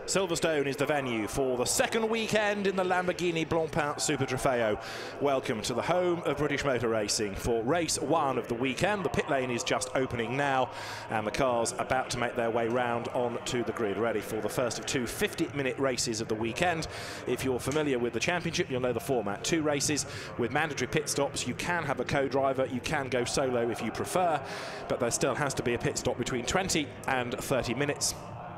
Silverstone is the venue for the second weekend in the Lamborghini Blancpain Super Trofeo. Welcome to the home of British motor racing for race one of the weekend. The pit lane is just opening now and the cars about to make their way round onto the grid, ready for the first of two 50-minute races of the weekend. If you're familiar with the championship, you'll know the format. 2 races with mandatory pit stops. You can have a co-driver, you can go solo if you prefer, but there still has to be a pit stop between 20 and 30 minutes.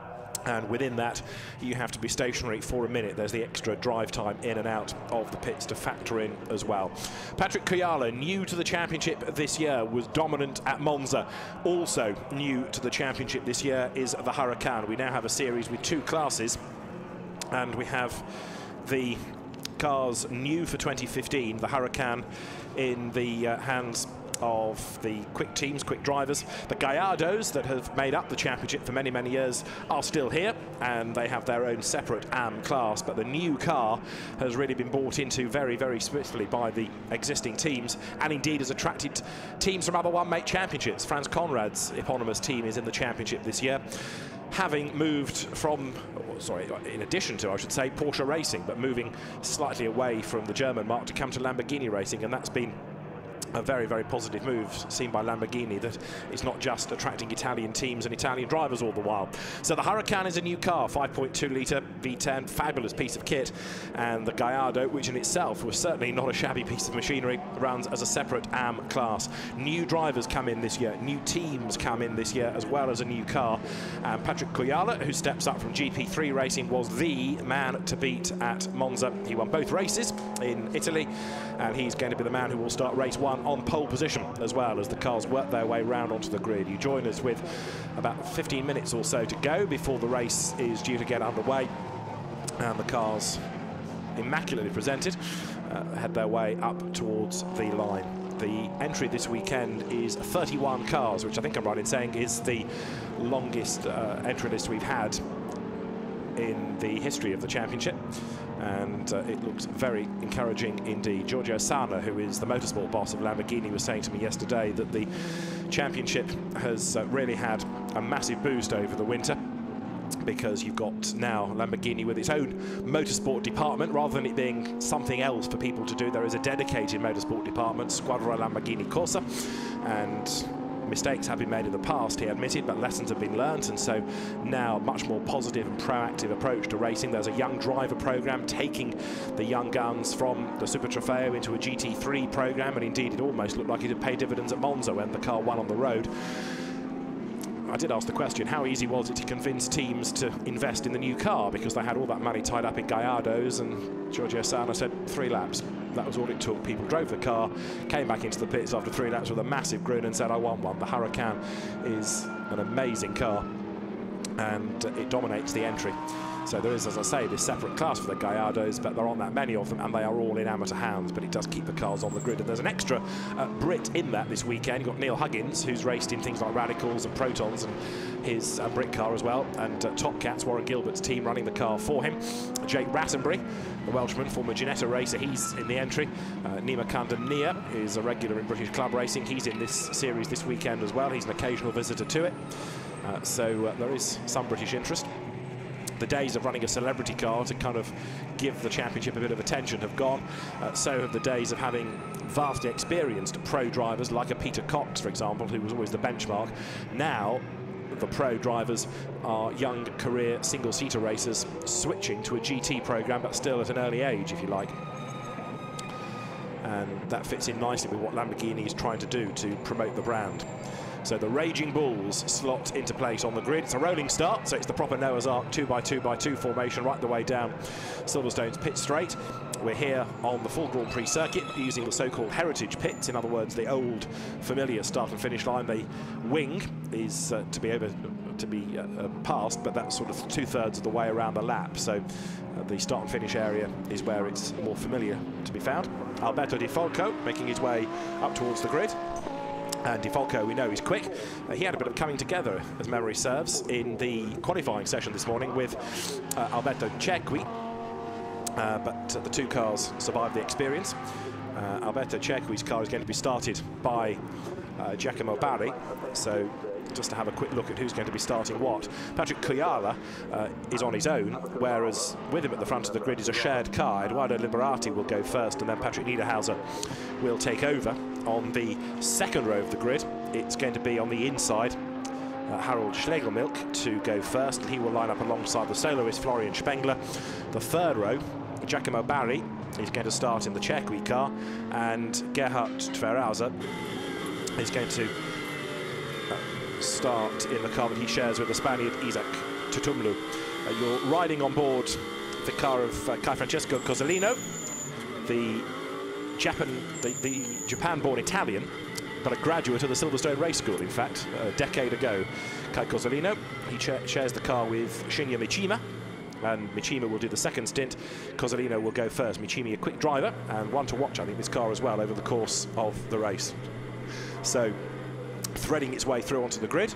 And within that, you have to be stationary for a minute. There's the extra drive time in and out of the pits to factor in as well. Patrick Kujala, new to the championship this year, was dominant at Monza. Also new to the championship this year is the Huracan. We now have a series with 2 classes, and we have the cars new for 2015, the Huracan in the hands of the quick teams, quick drivers. The Gallardos that have made up the championship for many, many years are still here, and they have their own separate AM class, but the new car has really been bought into very, very swiftly by the existing teams, and indeed has attracted teams from other one-mate championships. Franz Conrad's eponymous team is in the championship this year, having moved from, sorry, in addition to, I should say, Porsche Racing, but moving slightly away from the German mark to come to Lamborghini Racing, and that's been a very, very positive move seen by Lamborghini, that it's not just attracting Italian teams and Italian drivers all the while. So the Huracan is a new car, 5.2-litre V10, fabulous piece of kit, and the Gallardo, which in itself was certainly not a shabby piece of machinery, runs as a separate AM class. New drivers come in this year, new teams come in this year, as well as a new car. And Patrick Kujala, who steps up from GP3 racing, was the man to beat at Monza. He won both races in Italy, and he's going to be the man who will start race 1 on pole position, as well as the cars work their way round onto the grid. You join us with about 15 minutes or so to go before the race is due to get underway, and the cars, immaculately presented, head their way up towards the line. The entry this weekend is 31 cars, which I think I'm right in saying is the longest entry list we've had in the history of the championship, and it looks very encouraging indeed. Giorgio Sana, who is the motorsport boss of Lamborghini, was saying to me yesterday that the championship has really had a massive boost over the winter, because you've got now Lamborghini with its own motorsport department. Rather than it being something else for people to do, there is a dedicated motorsport department, Squadra Lamborghini Corsa, and mistakes have been made in the past, he admitted, but lessons have been learned, and so now much more positive and proactive approach to racing. There's a young driver program taking the young guns from the Super Trofeo into a GT3 program, and indeed it almost looked like it had paid dividends at Monza when the car won on the road. I did ask the question, how easy was it to convince teams to invest in the new car, because they had all that money tied up in Gallardos, and Giorgio Sana said 3 laps. That was all it took. People drove the car, came back into the pits after 3 laps with a massive grin and said, I want one. The Huracan is an amazing car, and it dominates the entry. So there is, as I say, this separate class for the Gallardos, but there aren't that many of them, and they are all in amateur hands, but it does keep the cars on the grid. And there's an extra Brit in that this weekend. You've got Neil Huggins, who's raced in things like Radicals and Protons, and his Brit car as well, and Top Cats, Warren Gilbert's team, running the car for him. Jake Rattenbury, the Welshman, former Ginetta racer, he's in the entry. Nima Kandania is a regular in British club racing. He's in this series this weekend as well. He's an occasional visitor to it. So there is some British interest. The days of running a celebrity car to kind of give the championship a bit of attention have gone. So have the days of having vastly experienced pro drivers like a Peter Cox, for example, who was always the benchmark. Now the pro drivers are young career single-seater racers switching to a GT program, but still at an early age, if you like. And that fits in nicely with what Lamborghini is trying to do to promote the brand. So the Raging Bulls slot into place on the grid. It's a rolling start, so it's the proper Noah's Ark 2x2x2 formation right the way down Silverstone's pit straight. We're here on the full Grand Prix circuit using the so-called heritage pits, in other words, the old familiar start and finish line. The wing is to be passed, but that's sort of 2/3 of the way around the lap. So the start and finish area is where it's more familiar to be found. Alberto Di Folco making his way up towards the grid. And Di Folco, we know, is quick. He had a bit of coming together, as memory serves, in the qualifying session this morning with Alberto Cequi. But the 2 cars survived the experience. Alberto Cequi's car is going to be started by Giacomo Bari. So just to have a quick look at who's going to be starting what. Patrick Kujala is on his own, whereas with him at the front of the grid is a shared car. Edoardo Liberati will go first, and then Patrick Niederhauser will take over. On the second row of the grid, it's going to be on the inside Harold Schlegelmilch to go first, and he will line up alongside the soloist Florian Spengler. The third row, Giacomo Barri is going to start in the Cerqui car, and Gerhard Tverhauser is going to start in the car that he shares with the Spaniard Isaac Tutumlu. You're riding on board the car of Kai Francesco Cozzolino, the Japan-born Italian, but a graduate of the Silverstone Race School, in fact, a decade ago. Kai Cozzolino, he shares the car with Shinya Michima, and Michima will do the second stint. Cozzolino will go first. Michima, a quick driver, and one to watch, I think, this car as well over the course of the race. So, threading its way through onto the grid.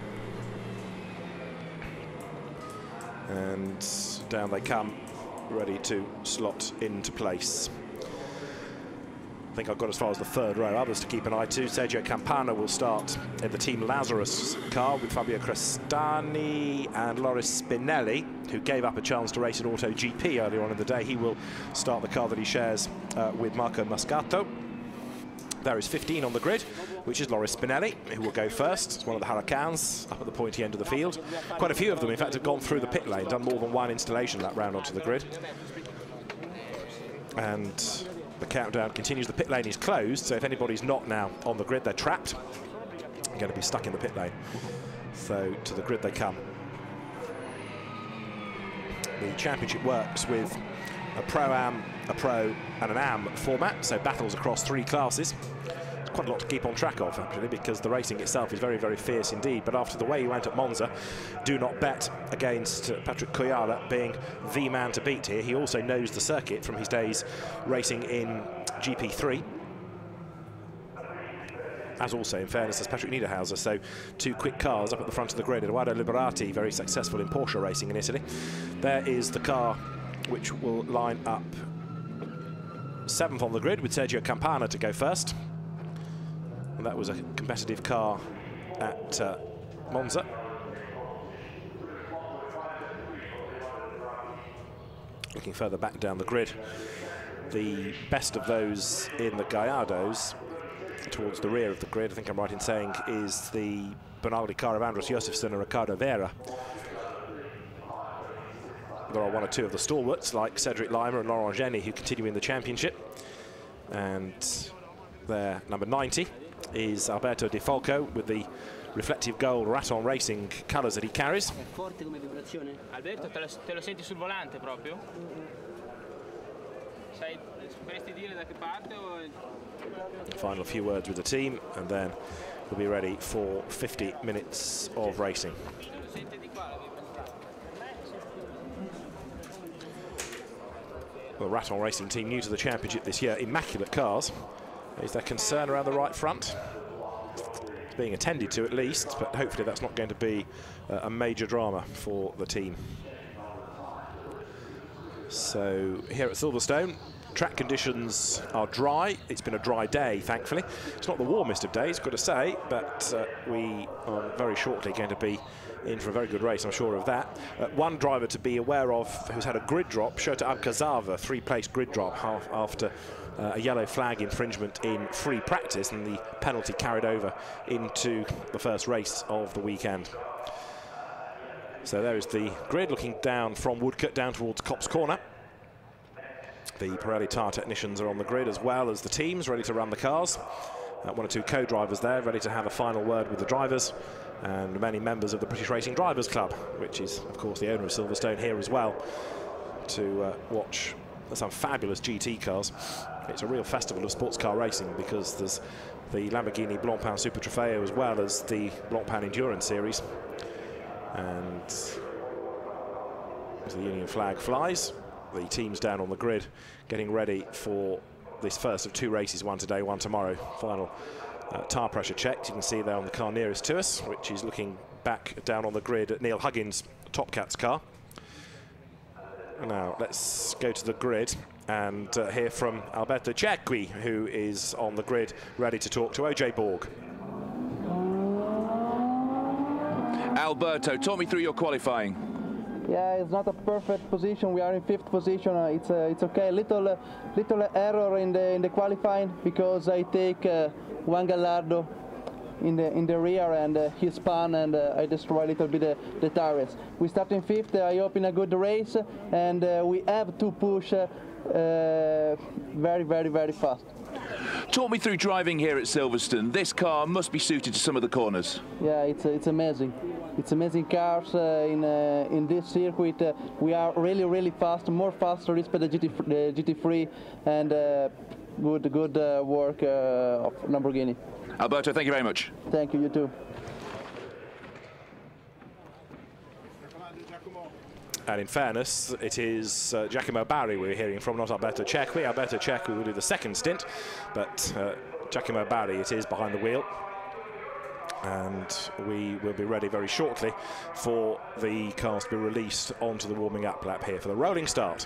And down they come, ready to slot into place. I think I've got as far as the third row. Others to keep an eye to. Sergio Campana will start in the Team Lazarus car with Fabio Crestani and Loris Spinelli, who gave up a chance to race in AutoGP earlier on in the day. He will start the car that he shares with Marco Mascato. There is 15 on the grid, which is Loris Spinelli, who will go first. It's one of the Huracans up at the pointy end of the field. Quite a few of them, in fact, have gone through the pit lane, done more than one installation that round onto the grid. And the countdown continues. The pit lane is closed, so if anybody's not now on the grid, they're trapped. They're going to be stuck in the pit lane. So to the grid they come. The championship works with a Pro-Am, a Pro and an Am format, so battles across 3 classes. It's quite a lot to keep on track of, actually, because the racing itself is very, very fierce indeed. But after the way he went at Monza, do not bet against Patrick Kujala being the man to beat here. He also knows the circuit from his days racing in GP3. As also, in fairness, as Patrick Niederhauser. So 2 quick cars up at the front of the grid. Edoardo Liberati, very successful in Porsche racing in Italy. There is the car which will line up 7th on the grid with Sergio Campana to go first. And that was a competitive car at Monza. Looking further back down the grid, the best of those in the Gallardos towards the rear of the grid, I think I'm right in saying, is the Bonaldi car of Andros Josefsson and Ricardo Vera. There are 1 or 2 of the stalwarts, like Cedric Lima and Laurent Geny, who continue in the championship. And their number 90 is Alberto Di Folco with the reflective gold Raton Racing colours that he carries. Alberto, te lo senti sul volante proprio? Sai, sapresti dire da che parte o... Final few words with the team, and then we'll be ready for 50 minutes of racing. The Raton Racing team, new to the championship this year, immaculate cars. Is there concern around the right front? It's being attended to at least, but hopefully that's not going to be a major drama for the team. So here at Silverstone, track conditions are dry. It's been a dry day, thankfully. It's not the warmest of days, got to say, but we are very shortly going to be in for a very good race, I'm sure of that. One driver to be aware of who's had a grid drop, Shota Abkazava, 3-place grid drop after a yellow flag infringement in free practice, and the penalty carried over into the first race of the weekend. So there is the grid looking down from Woodcote down towards Copse Corner. The Pirelli tyre technicians are on the grid, as well as the teams ready to run the cars. 1 or 2 co-drivers there ready to have a final word with the drivers, and many members of the British Racing Drivers Club, which is of course the owner of Silverstone, here as well to watch some fabulous GT cars. It's a real festival of sports car racing, because there's the Lamborghini Blancpain Super Trofeo as well as the Blancpain Endurance Series. And as the Union flag flies, the teams down on the grid getting ready for this first of 2 races, one today, one tomorrow. Final tyre pressure checked. You can see there on the car nearest to us, which is looking back down on the grid at Neil Huggins' Top Cat's car. Now let's go to the grid and hear from Alberto Cerqui, who is on the grid ready to talk to OJ Borg. Alberto, talk me through your qualifying. Yeah, it's not a perfect position. We are in 5th position. It's okay. Little error in the qualifying because I take Juan Gallardo in the rear and he spun and I destroy a little bit the tires. We start in 5th. I hope in a good race and we have to push very, very, very fast. Talk me through driving here at Silverstone. This car must be suited to some of the corners. Yeah, it's amazing. It's amazing cars in this circuit. We are really, really fast, more faster respect the GT3 and good work of Lamborghini. Alberto, thank you very much. Thank you, you too. And in fairness, it is Giacomo Barri we're hearing from, not Alberto Cecchi. Alberto Cecchi will do the second stint, but Giacomo Barri it is behind the wheel. And we will be ready very shortly for the cars to be released onto the warming up lap here for the rolling start.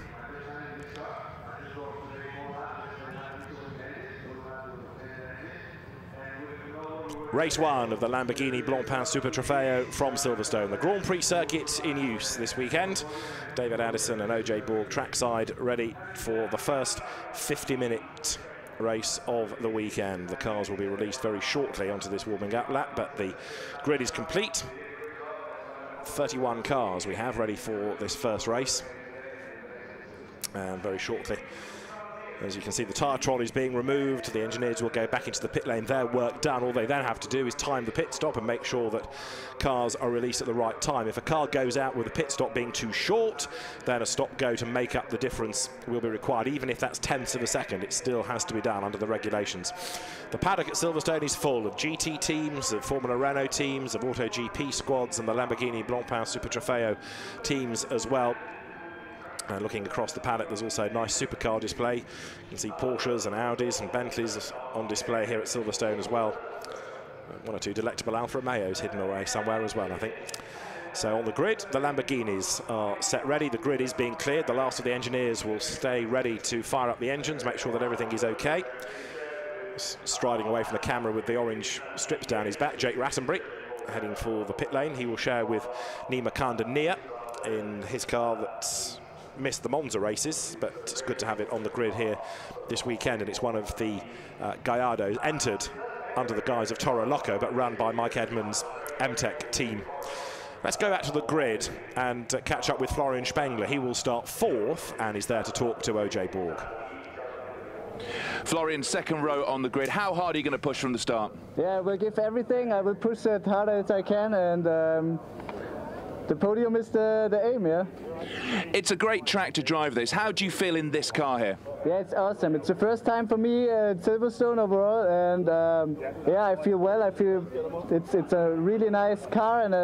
Race 1 of the Lamborghini Blancpain Super Trofeo from Silverstone. The Grand Prix circuit in use this weekend. David Addison and OJ Borg trackside ready for the first 50-minute race of the weekend. The cars will be released very shortly onto this warming up lap, but the grid is complete. 31 cars we have ready for this first race. And very shortly, as you can see, the tyre trolley is being removed. The engineers will go back into the pit lane. Their work done. All they then have to do is time the pit stop and make sure that cars are released at the right time. If a car goes out with a pit stop being too short, then a stop go to make up the difference will be required. Even if that's tenths of a second, it still has to be done under the regulations. The paddock at Silverstone is full of GT teams, of Formula Renault teams, of AutoGP squads, and the Lamborghini Blancpain Super Trofeo teams as well. And looking across the paddock, there's also a nice supercar display. You can see Porsches and Audis and Bentleys on display here at Silverstone as well. One or two delectable Alfa Romeos hidden away somewhere as well, I think. So on the grid, the Lamborghinis are set ready. The grid is being cleared. The last of the engineers will stay ready to fire up the engines, make sure that everything is okay. Striding away from the camera with the orange strips down his back, Jake Rattenbury, heading for the pit lane. He will share with Nima Kanda in his car that's missed the Monza races, but it's good to have it on the grid here this weekend, and it's one of the Gallardos entered under the guise of Toro Loco, but run by Mike Edmonds' MTech team. Let's go back to the grid and catch up with Florian Spengler. He will start 4th and is there to talk to OJ Borg. Florian, second row on the grid. How hard are you going to push from the start? Yeah, we'll give everything. I will push as hard as I can, and the podium is the aim, yeah? It's a great track to drive this. How do you feel in this car here? Yeah, it's awesome. It's the first time for me at Silverstone overall, and yeah, I feel well. I feel it's a really nice car and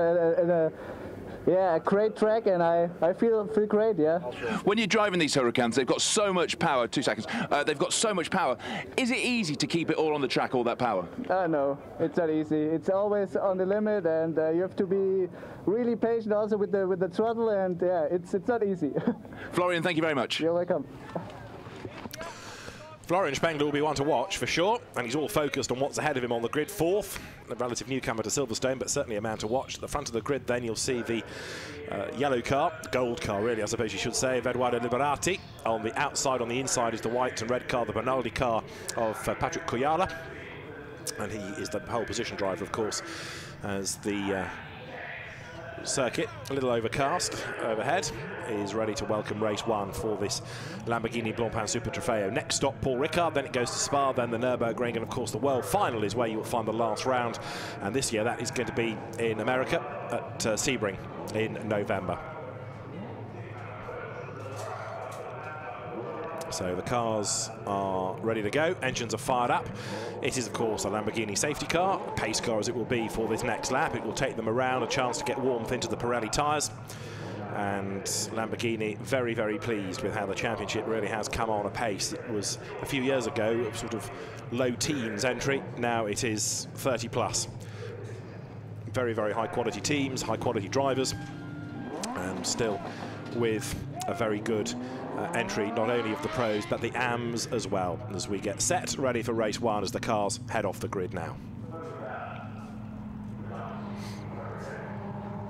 a great track, and I feel great, yeah. When you're driving these Huracans, they've got so much power. 2 seconds. They've got so much power. Is it easy to keep it all on the track, all that power? No, it's not easy. It's always on the limit, and you have to be really patient also with the throttle, and yeah, it's not easy. Florian, thank you very much. You're welcome. Florian Spengler will be one to watch for sure, and he's all focused on what's ahead of him on the grid. 4th, a relative newcomer to Silverstone, but certainly a man to watch. At the front of the grid then you'll see the yellow car, gold car really I suppose you should say, of Edoardo Liberati. On the outside, on the inside is the white and red car, the Bernaldi car of Patrick Kuyala, and he is the pole position driver of course, as the circuit, a little overcast overhead, is ready to welcome race 1 for this Lamborghini Blancpain Super Trofeo. Next stop, Paul Ricard, then it goes to Spa, then the Nürburgring, and of course the World Final is where you will find the last round, and this year that is going to be in America at Sebring in November. So the cars are ready to go, engines are fired up. It is of course a Lamborghini safety car, a pace car as it will be for this next lap. It will take them around, a chance to get warmth into the Pirelli tyres. And Lamborghini very, very pleased with how the championship really has come on apace. It was a few years ago sort of low teens entry, now it is 30 plus. Very, very high quality teams, high quality drivers, and still with a very good entry, not only of the pros, but the AMs as well, as we get set, ready for race 1 as the cars head off the grid now.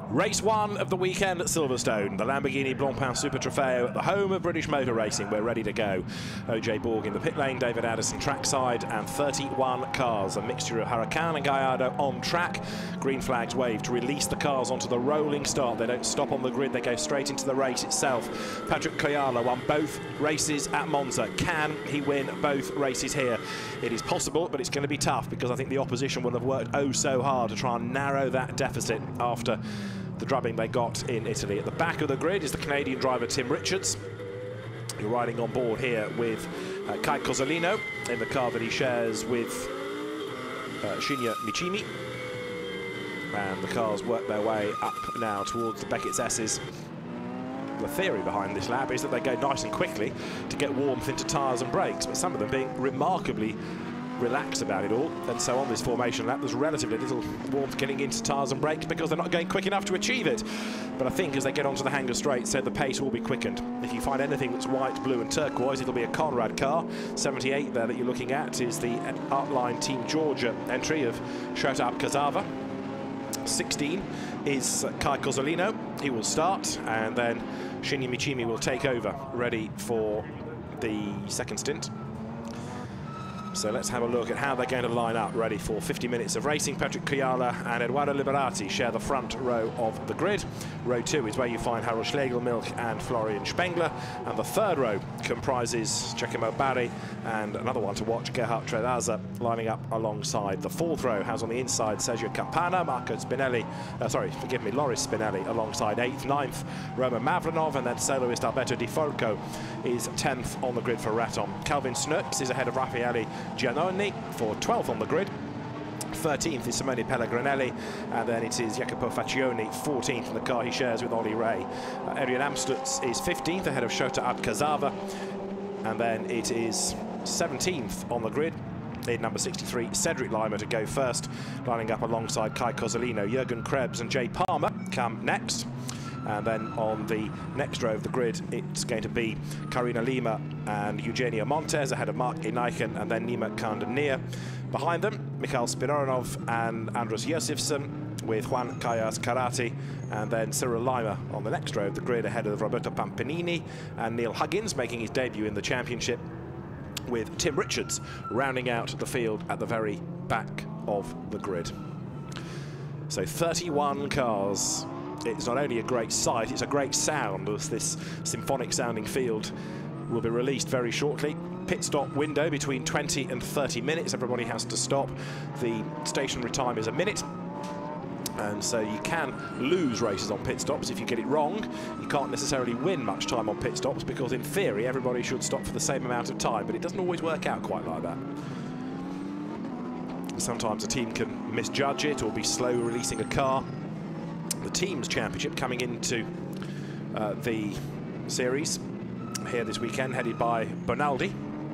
Race 1 of the weekend at Silverstone, the Lamborghini Blancpain Super Trofeo at the home of British Motor Racing. We're ready to go. OJ Borg in the pit lane, David Addison trackside, and 31 cars, a mixture of Huracan and Gallardo on track. Green flags waved to release the cars onto the rolling start. They don't stop on the grid, they go straight into the race itself. Patrick Kujala won both races at Monza. Can he win both races here? It is possible, but it's going to be tough because I think the opposition will have worked oh so hard to try and narrow that deficit after the drubbing they got in Italy. At the back of the grid is the Canadian driver Tim Richards. You're riding on board here with Kai Cozzolino in the car that he shares with Shinya Michimi. And the cars work their way up now towards the Beckett's S's. The theory behind this lap is that they go nice and quickly to get warmth into tyres and brakes, but some of them being remarkably relaxed about it all. And so on this formation lap, there's relatively little warmth getting into tyres and brakes because they're not going quick enough to achieve it. But I think as they get onto the Hangar Straight, so the pace will be quickened. If you find anything that's white, blue and turquoise, it'll be a Conrad car. 78 there that you're looking at is the Artline Team Georgia entry of Shota Abkazava. 16 is Kai Cozzolino. He will start, and then Shinya Michimi will take over, ready for the second stint. So let's have a look at how they're going to line up, ready for 50 minutes of racing. Patrick Kujala and Eduardo Liberati share the front row of the grid. Row 2 is where you find Harold Schlegelmilch and Florian Spengler. And the third row comprises Giacomo Barri and another one to watch, Gerhard Tredaza, lining up alongside. The fourth row has on the inside Sergio Campana, Marco Spinelli, Loris Spinelli alongside 8th, 9th, Roman Mavronov, and then soloist Alberto Di Folco is 10th on the grid for Raton. Calvin Snurks is ahead of Raffaele Giannoni for 12th on the grid. 13th is Simone Pellegrinelli, and then it is Jacopo Faccioni, 14th in the car he shares with Ollie Ray. Adrian Amstutz is 15th ahead of Shota Abkazava, and then it is 17th on the grid in number 63, Cedric Lima to go first, lining up alongside Kai Cozzolino. Jürgen Krebs and Jay Palmer come next. And then on the next row of the grid, it's going to be Karina Lima and Eugenio Montes ahead of Mark Inaichen, and then Nima Kandanier. Behind them, Mikhail Spironov and Andros Josefsson with Juan Callas Karate, and then Cyril Lima on the next row of the grid ahead of Roberto Pampanini and Neil Huggins making his debut in the championship, with Tim Richards rounding out the field at the very back of the grid. So 31 cars. It's not only a great sight, it's a great sound, as this symphonic sounding field will be released very shortly. Pit stop window between 20 and 30 minutes. Everybody has to stop. The stationary time is a minute. And so you can lose races on pit stops if you get it wrong. You can't necessarily win much time on pit stops because in theory everybody should stop for the same amount of time, but it doesn't always work out quite like that. Sometimes a team can misjudge it or be slow releasing a car. The Teams Championship coming into the series here this weekend, headed by Bonaldi.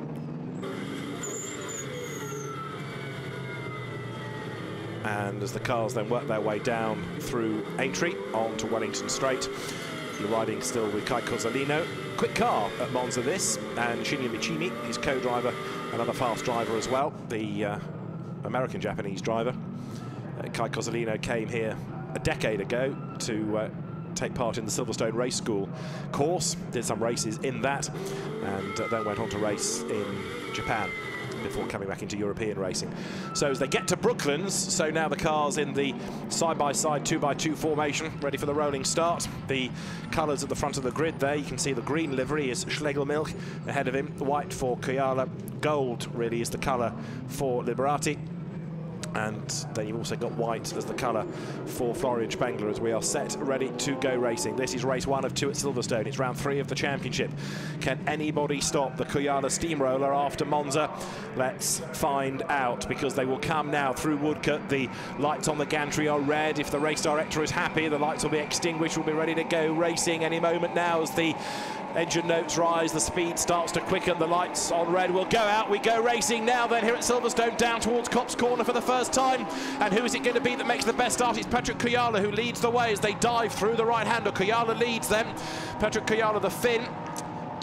And as the cars then work their way down through Aintree onto Wellington Straight, you're riding still with Kai Cozzolino. Quick car at Monza this, and Shinya Michimi, his co-driver, another fast driver as well, the American-Japanese driver. Kai Cozzolino came here a decade ago to take part in the Silverstone Race School course, did some races in that, and then went on to race in Japan before coming back into European racing. So as they get to Brooklands, so now the cars in the side-by-side 2x2 formation, ready for the rolling start. The colours at the front of the grid there, you can see the green livery is Schlegelmilch ahead of him, white for Kujala, gold really is the colour for Liberati. And then you've also got white as the colour for Florian Spengler, as we are set, ready to go racing. This is race 1 of 2 at Silverstone. It's round 3 of the championship. Can anybody stop the Kujala steamroller after Monza? Let's find out, because they will come now through Woodcote. The lights on the gantry are red. If the race director is happy, the lights will be extinguished. We'll be ready to go racing any moment now as the engine notes rise, the speed starts to quicken, the lights on red will go out. We go racing now then here at Silverstone, down towards Copse Corner for the first time. And who is it going to be that makes the best start? It's Patrick Kujala who leads the way as they dive through the right-hander. Kujala leads them. Patrick Kujala, the Finn,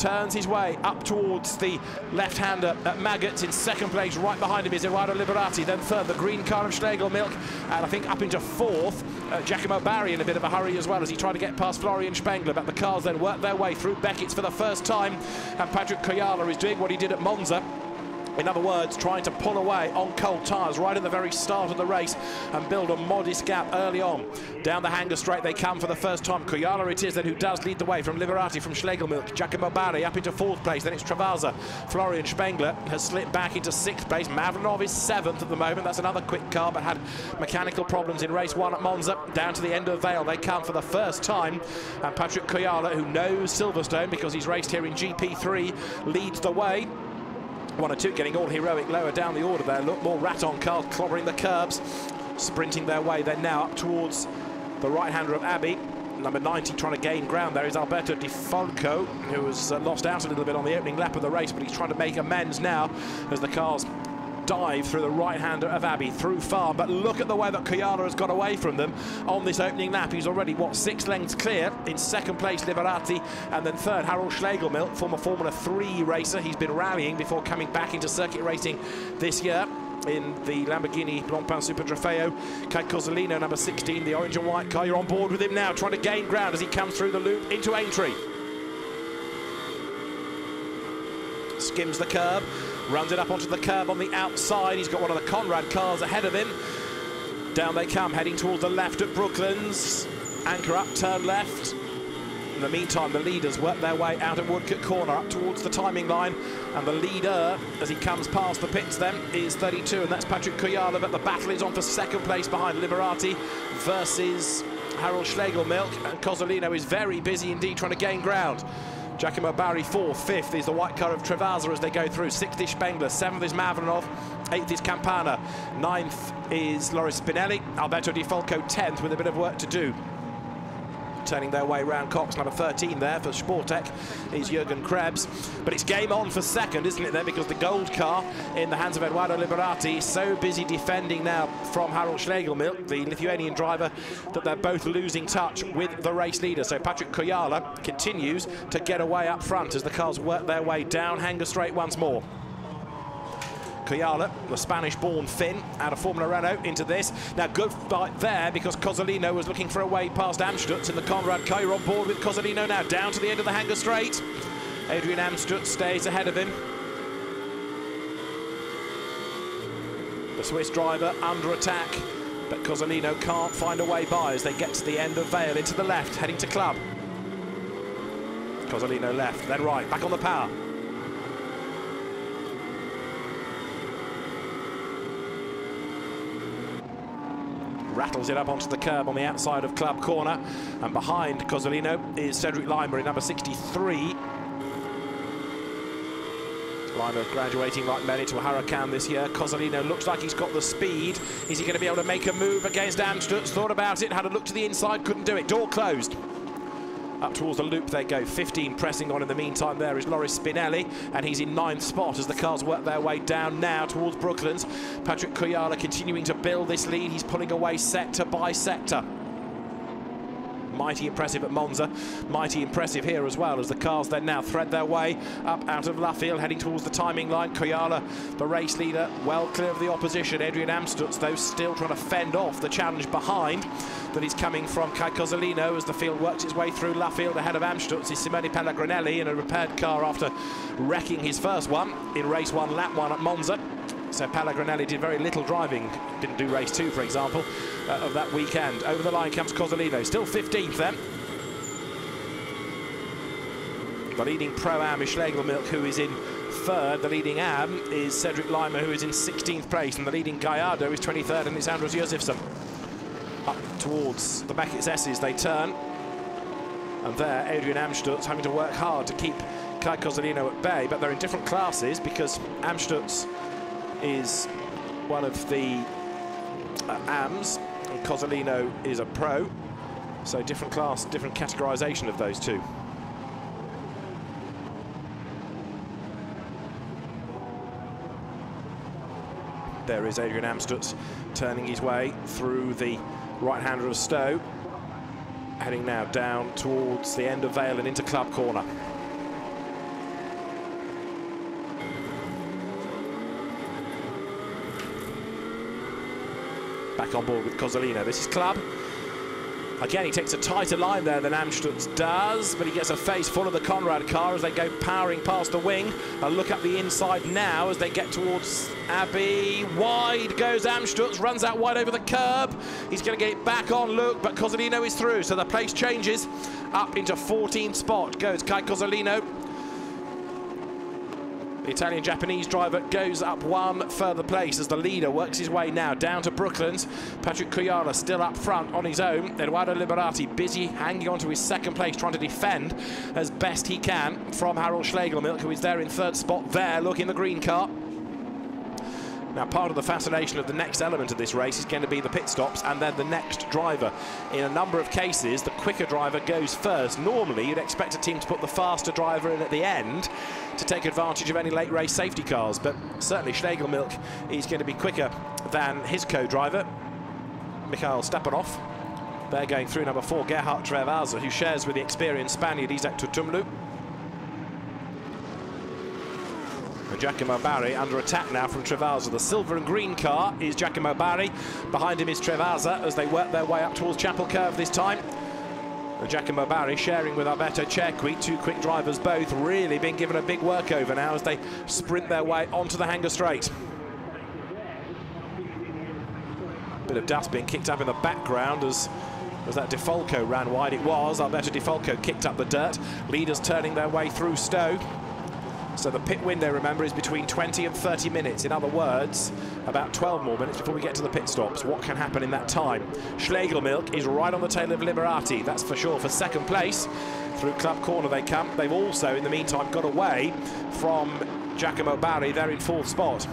turns his way up towards the left-hander at Maggots. In second place, right behind him is Edoardo Liberati. Then third, the green car of Schlegelmilch. And I think up into fourth, Giacomo Barry in a bit of a hurry as well as he tried to get past Florian Spengler. But the cars then work their way through Beckett's for the first time. And Patrick Koyala is doing what he did at Monza. In other words, trying to pull away on cold tyres right at the very start of the race and build a modest gap early on. Down the hanger straight they come for the first time. Koyala it is then who does lead the way from Liberati, from Schlegelmilch. Giacomo Barry up into fourth place, then it's Travaza. Florian Spengler has slipped back into sixth place. Mavrinov is seventh at the moment. That's another quick car, but had mechanical problems in race one at Monza. Down to the end of Vale they come for the first time. And Patrick Koyala, who knows Silverstone because he's raced here in GP3, leads the way. 1 or 2 getting all heroic lower down the order there. Look, more Raton cars clobbering the curbs, sprinting their way then now up towards the right-hander of Abbey. Number 90 trying to gain ground there is Alberto Di Falco, who has lost out a little bit on the opening lap of the race, but he's trying to make amends now as the cars dive through the right-hander of Abbey through farm. But look at the way that Koyala has got away from them on this opening lap. He's already, what, 6 lengths clear. In second place, Liberati, and then third, Harold Schlegelmilch, former Formula 3 racer. He's been rallying before coming back into circuit racing this year in the Lamborghini Blancpain Super Trofeo. Kai Cozzolino, number 16, the orange and white car. You're on board with him now, trying to gain ground as he comes through the loop into Aintree. Skims the curb, runs it up onto the curb on the outside. He's got one of the Conrad cars ahead of him. Down they come, heading towards the left at Brooklands. Anchor up, turn left. In the meantime, the leaders work their way out at Woodcote Corner, up towards the timing line. And the leader, as he comes past the pits then, is 32, and that's Patrick Koyala. But the battle is on for second place behind Liberati versus Harold Schlegelmilch. And Cozzolino is very busy indeed trying to gain ground. Giacomo Barry fourth, fifth is the white car of Travaza as they go through. Sixth is Spengler, seventh is Mavrinov, eighth is Campana, ninth is Loris Spinelli, Alberto Di Falco 10th with a bit of work to do. Turning their way round Cox, number 13 there for Sportec is Jürgen Krebs. But it's game on for second, isn't it, there, because the gold car in the hands of Edoardo Liberati is so busy defending now from Harold Schlegelmilch, the Lithuanian driver, that they're both losing touch with the race leader. So Patrick Koyala continues to get away up front as the cars work their way down Hanger Straight once more. Koyala, the Spanish-born Finn, out of Formula Renault into this. Now, good fight there because Cozzolino was looking for a way past Amstutz in the Conrad car. You're on board with Cozzolino now, down to the end of the Hanger Straight. Adrian Amstutz stays ahead of him. The Swiss driver under attack, but Cozzolino can't find a way by as they get to the end of Vale, into the left, heading to Club. Cozzolino left, then right, back on the power. Rattles it up onto the curb on the outside of Club Corner, and behind Cozzolino is Cedric Leimer in number 63. Leimer graduating like many to a Huracan this year. Cozzolino looks like he's got the speed. Is he going to be able to make a move against Amstutz? Thought about it, had a look to the inside, couldn't do it. Door closed. Up towards the loop they go. 15 pressing on in the meantime. There is Loris Spinelli, and he's in 9th spot as the cars work their way down now towards Brooklands. Patrick Koyala continuing to build this lead. He's pulling away sector by sector. Mighty impressive at Monza, mighty impressive here as well as the cars then now thread their way up out of Luffield, heading towards the timing line. Koyala, the race leader, well clear of the opposition. Adrian Amstutz, though, still trying to fend off the challenge behind that is coming from Kai Cozzolino as the field works its way through Luffield. Ahead of Amstutz is Simone Pellegrinelli in a repaired car after wrecking his first one in race 1, lap 1 at Monza. So Pellegrinelli did very little driving, didn't do race 2, for example, of that weekend. Over the line comes Cozzolino, still 15th then. The leading Pro-Am is Schlegelmilch, who is in 3rd. The leading Am is Cedric Leimer, who is in 16th place. And the leading Gallardo is 23rd, and it's Andros Josefsson. Up towards the Beckett's S's they turn. And there, Adrian Amstutz having to work hard to keep Kai Cozzolino at bay. But they're in different classes because Amstutz is one of the AMs, and Cozzolino is a Pro. So different class, different categorization of those two. There is Adrian Amstutz turning his way through the right-hander of Stowe, heading now down towards the end of Vale and into Club Corner. back on board with Cozzolino. This is Club. Again, he takes a tighter line there than Amstutz does, but he gets a face full of the Conrad car as they go powering past the wing. A look up the inside now as they get towards Abbey. Wide goes Amstutz, runs out wide over the curb. He's going to get it back on, look, but Cozzolino is through, so the place changes. Up into 14th spot goes Kai Cozzolino. The Italian-Japanese driver goes up one further place as the leader works his way now down to Brooklands. Patrick Kujala still up front on his own. Edoardo Liberati busy hanging on to his second place, trying to defend as best he can from Harold Schlegelmilch, who is there in third spot there, look in the green car. Now, part of the fascination of the next element of this race is going to be the pit stops and then the next driver. In a number of cases, the quicker driver goes first. Normally, you'd expect a team to put the faster driver in at the end to take advantage of any late race safety cars, but certainly Schlegelmilch is going to be quicker than his co-driver, Mikhail Stepanov. They're going through number 4, Gerhard Trevaza, who shares with the experienced Spaniard Isaac Tutumlu. And Giacomo Barri under attack now from Trevaza. The silver and green car is Giacomo Barri. Behind him is Trevaza as they work their way up towards Chapel Curve this time. And Giacomo Barri sharing with Alberto Cerqui, two quick drivers both, really being given a big workover now as they sprint their way onto the Hanger Straight. Bit of dust being kicked up in the background as that De Falco ran wide. It was Alberto De Falco kicked up the dirt. Leaders turning their way through Stowe. So the pit window, remember, is between 20 and 30 minutes. In other words, about 12 more minutes before we get to the pit stops. What can happen in that time? Schlegelmilch is right on the tail of Liberati, that's for sure, for second place. Through Club Corner they come. They've also, in the meantime, got away from Giacomo Barri. They're in fourth spot.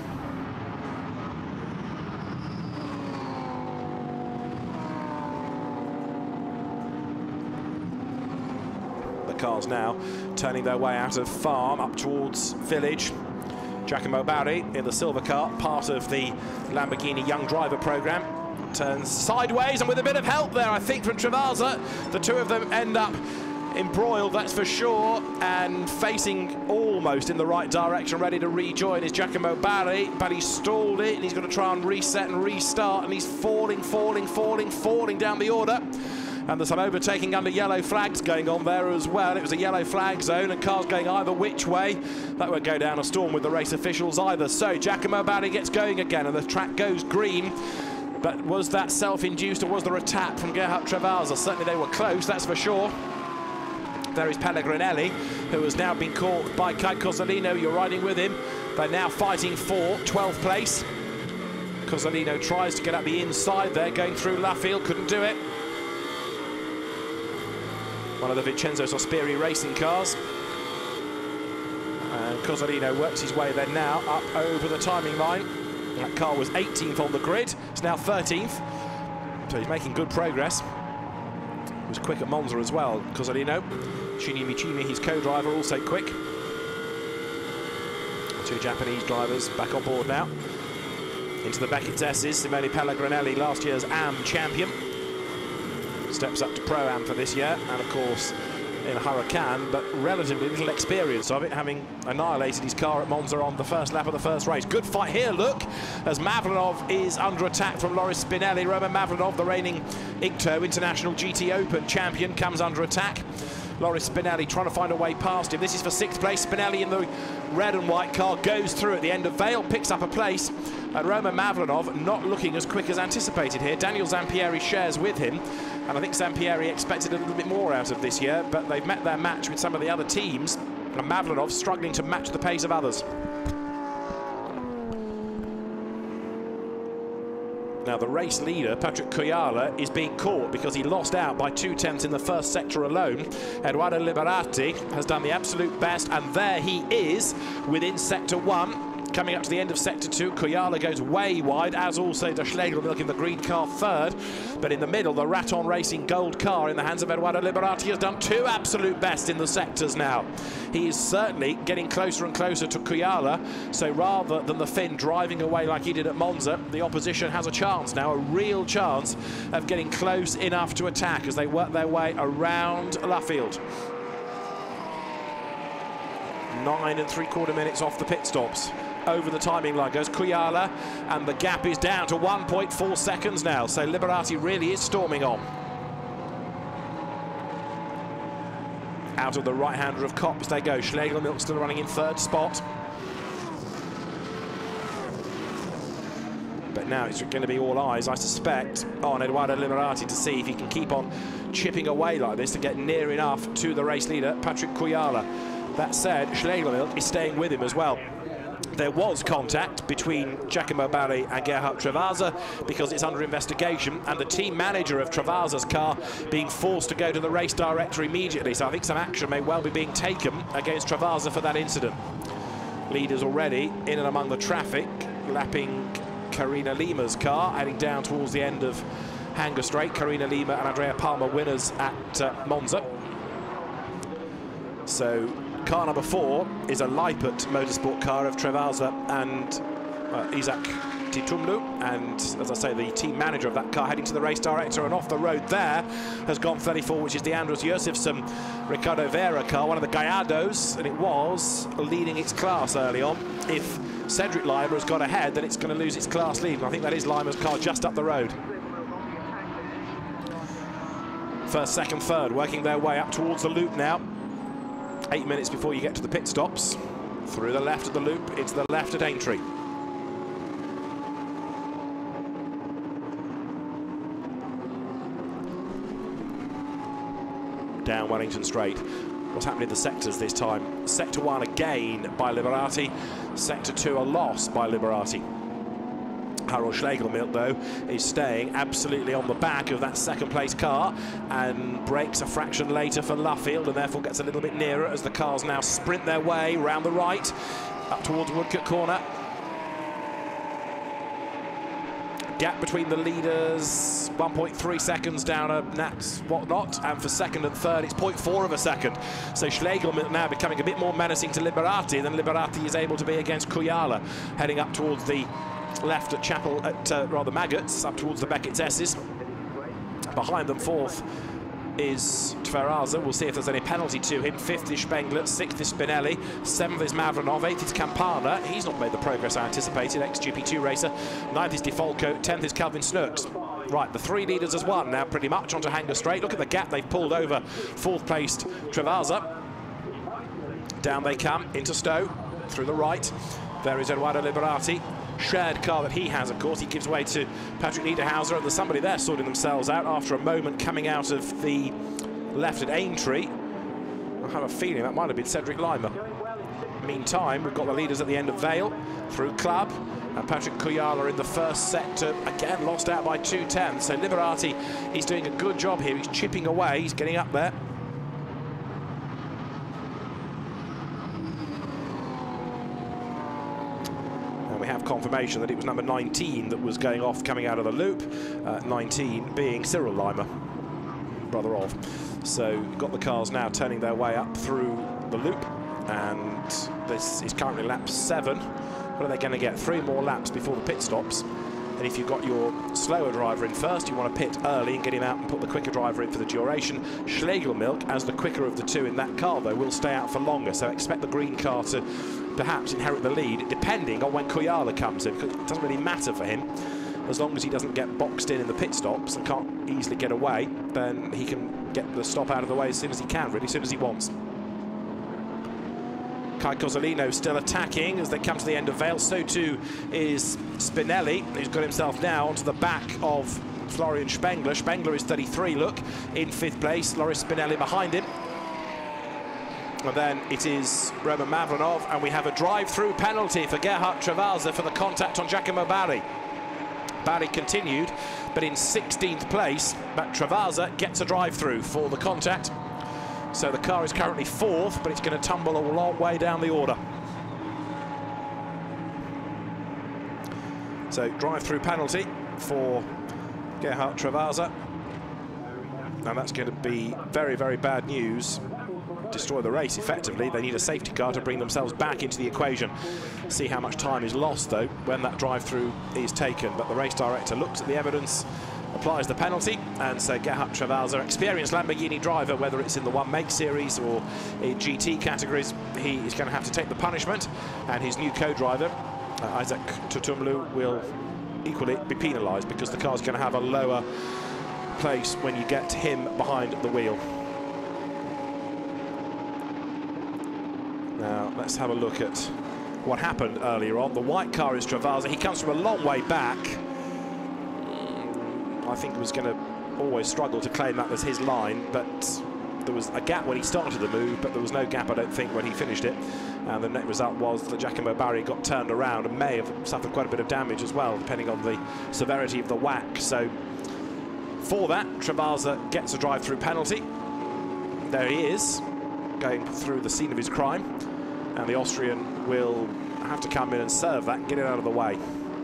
Cars now turning their way out of Farm up towards Village. Giacomo Barri in the silver car, part of the Lamborghini Young Driver program, turns sideways and with a bit of help there, I think, from Trevaza. The two of them end up embroiled, that's for sure, and facing almost in the right direction, ready to rejoin is Giacomo Barri, but he's stalled it and he's going to try and reset and restart, and he's falling down the order. And there's some overtaking under yellow flags going on there as well. It was a yellow flag zone and cars going either which way. That won't go down a storm with the race officials either. So Giacomo Barri gets going again and the track goes green. But was that self-induced or was there a tap from Gerhard Trevaza? Certainly they were close, that's for sure. There is Pellegrinelli, who has now been caught by Kai Cozzolino. You're riding with him. They're now fighting for 12th place. Cozzolino tries to get up the inside there, going through Luffield, couldn't do it. One of the Vincenzo Sospiri racing cars. And Cozzolino works his way then now up over the timing line. That car was 18th on the grid, it's now 13th. So he's making good progress. He was quick at Monza as well, Cozzolino. Shinji Michimi, his co-driver, also quick. Two Japanese drivers back on board now. Into the Beckett's S's, Simone Pellegrinelli, last year's AM champion. Steps up to Pro-Am for this year, and of course in a Huracan, but relatively little experience of it, having annihilated his car at Monza on the first lap of the first race. Good fight here, look, as Mavlanov is under attack from Loris Spinelli. Roman Mavlanov, the reigning IGTO International GT Open champion, comes under attack. Loris Spinelli trying to find a way past him. This is for 6th place. Spinelli in the red and white car goes through at the end of Vale, picks up a place, and Roman Mavlanov not looking as quick as anticipated here. Daniel Zampieri shares with him, and I think Zampieri expected a little bit more out of this year, but they've met their match with some of the other teams, and Mavlanov struggling to match the pace of others. Now the race leader, Patrick Kujala, is being caught because he lost out by 2/10 in the first sector alone. Edoardo Liberati has done the absolute best, and there he is within sector 1. Coming up to the end of sector 2, Kujala goes way wide, as also does Schlegelmilch in the green car third. But in the middle, the Raton Racing gold car in the hands of Edoardo Liberati has done 2 absolute best in the sectors now. He is certainly getting closer and closer to Kujala, so rather than the Finn driving away like he did at Monza, the opposition has a chance now, a real chance of getting close enough to attack as they work their way around Luffield. 9 3/4 minutes off the pit stops. over the timing line goes Kujala, and the gap is down to 1.4 seconds now. So Liberati really is storming on. Out of the right-hander of Kops they go. Schlegelmilch still running in third spot. But now it's going to be all eyes, I suspect, on Edoardo Liberati to see if he can keep on chipping away like this to get near enough to the race leader, Patrick Kujala. That said, Schlegelmilch is staying with him as well. There was contact between Giacomo Barri and Gerhard Travasa because it's under investigation, and the team manager of Travasa's car being forced to go to the race director immediately. So I think some action may well be being taken against Travasa for that incident. Leaders already in and among the traffic, lapping Karina Lima's car, heading down towards the end of Hanger Straight. Karina Lima and Andrea Palmer winners at Monza. So car number 4 is a Lippert Motorsport car of Travasa and Isaac Titumlu, and as I say, the team manager of that car heading to the race director, and off the road there has gone 34, which is the Andros Josefsson Ricardo Vera car, one of the Gallardos, and it was leading its class early on. If Cedric Lima has got ahead, then it's going to lose its class lead, and I think that is Lima's car just up the road. First, second, third working their way up towards the loop now. 8 minutes before you get to the pit stops. Through the left of the loop, it's the left at Aintree. Down Wellington Straight. What's happening in the sectors this time? Sector 1 again by Liberati. Sector 2 a loss by Liberati. Harold Schlegelmilch, though, is staying absolutely on the back of that second-place car and breaks a fraction later for Luffield, and therefore gets a little bit nearer as the cars now sprint their way round the right up towards Woodcote Corner. Gap between the leaders, 1.3 seconds down a Nats whatnot, and for second and third it's 0.4 of a second. So Schlegelmilch now becoming a bit more menacing to Liberati than Liberati is able to be against Kujala, heading up towards the left at Chapel, rather Maggots, up towards the Beckett's S's. Behind them, fourth is Tverazza. We'll see if there's any penalty to him. Fifth is Spengler, sixth is Spinelli, seventh is Mavronov, eighth is Campana. He's not made the progress I anticipated, ex-GP2 racer. Ninth is DeFalco, 10th is Calvin Snooks. Right, the three leaders as one now pretty much onto Hanger Straight. Look at the gap they've pulled over fourth placed Travasa. Down they come into Stowe through the right. There is Edoardo Liberati. Shared car that he has, of course. He gives way to Patrick Niederhauser, and there's somebody there sorting themselves out after a moment coming out of the left at Aintree. I have a feeling that might have been Cedric Lima. Meantime, we've got the leaders at the end of Vale through Club, and Patrick Kujala in the first sector, again lost out by 2/10. So Liberati, he's doing a good job here. He's chipping away, he's getting up there. Have confirmation that it was number 19 that was going off coming out of the loop, 19 being Cyril Lima, brother of. So got the cars now turning their way up through the loop, and this is currently lap 7. What are they going to get? 3 more laps before the pit stops. And if you've got your slower driver in first, you want to pit early and get him out and put the quicker driver in for the duration. Schlegelmilch, as the quicker of the two in that car, though, will stay out for longer. So expect the green car to perhaps inherit the lead, depending on when Kujala comes in, because it doesn't really matter for him. As long as he doesn't get boxed in the pit stops and can't easily get away, then he can get the stop out of the way as soon as he can, really, as soon as he wants. Kai Cozzolino still attacking as they come to the end of Vale. So too is Spinelli, who's got himself now onto the back of Florian Spengler. Spengler is 33, look, in 5th place. Loris Spinelli behind him. And then it is Roman Mavronov, and we have a drive-through penalty for Gerhard Travasa for the contact on Giacomo Barri. Barri continued, but in 16th place, but Travasa gets a drive-through for the contact. So the car is currently 4th, but it's going to tumble a long way down the order. So drive-through penalty for Gerhard Travasa. And that's going to be very, very bad news. Destroy the race, effectively. They need a safety car to bring themselves back into the equation. See how much time is lost, though, when that drive-through is taken. But the race director looks at the evidence applies the penalty, and so Gerhard Travasa, experienced Lamborghini driver, whether it's in the one-make series or in GT categories, he is going to have to take the punishment, and his new co-driver, Isaac Tutumlu, will equally be penalised because the car's going to have a lower place when you get him behind the wheel. Now, let's have a look at what happened earlier on. The white car is Travasa. He comes from a long way back. I think he was going to always struggle to claim that was his line, but there was a gap when he started the move, but there was no gap, I don't think, when he finished it. And the net result was that Giacomo Barri got turned around and may have suffered quite a bit of damage as well, depending on the severity of the whack. So for that, Travasa gets a drive-through penalty. There he is, going through the scene of his crime, and the Austrian will have to come in and serve that and get it out of the way.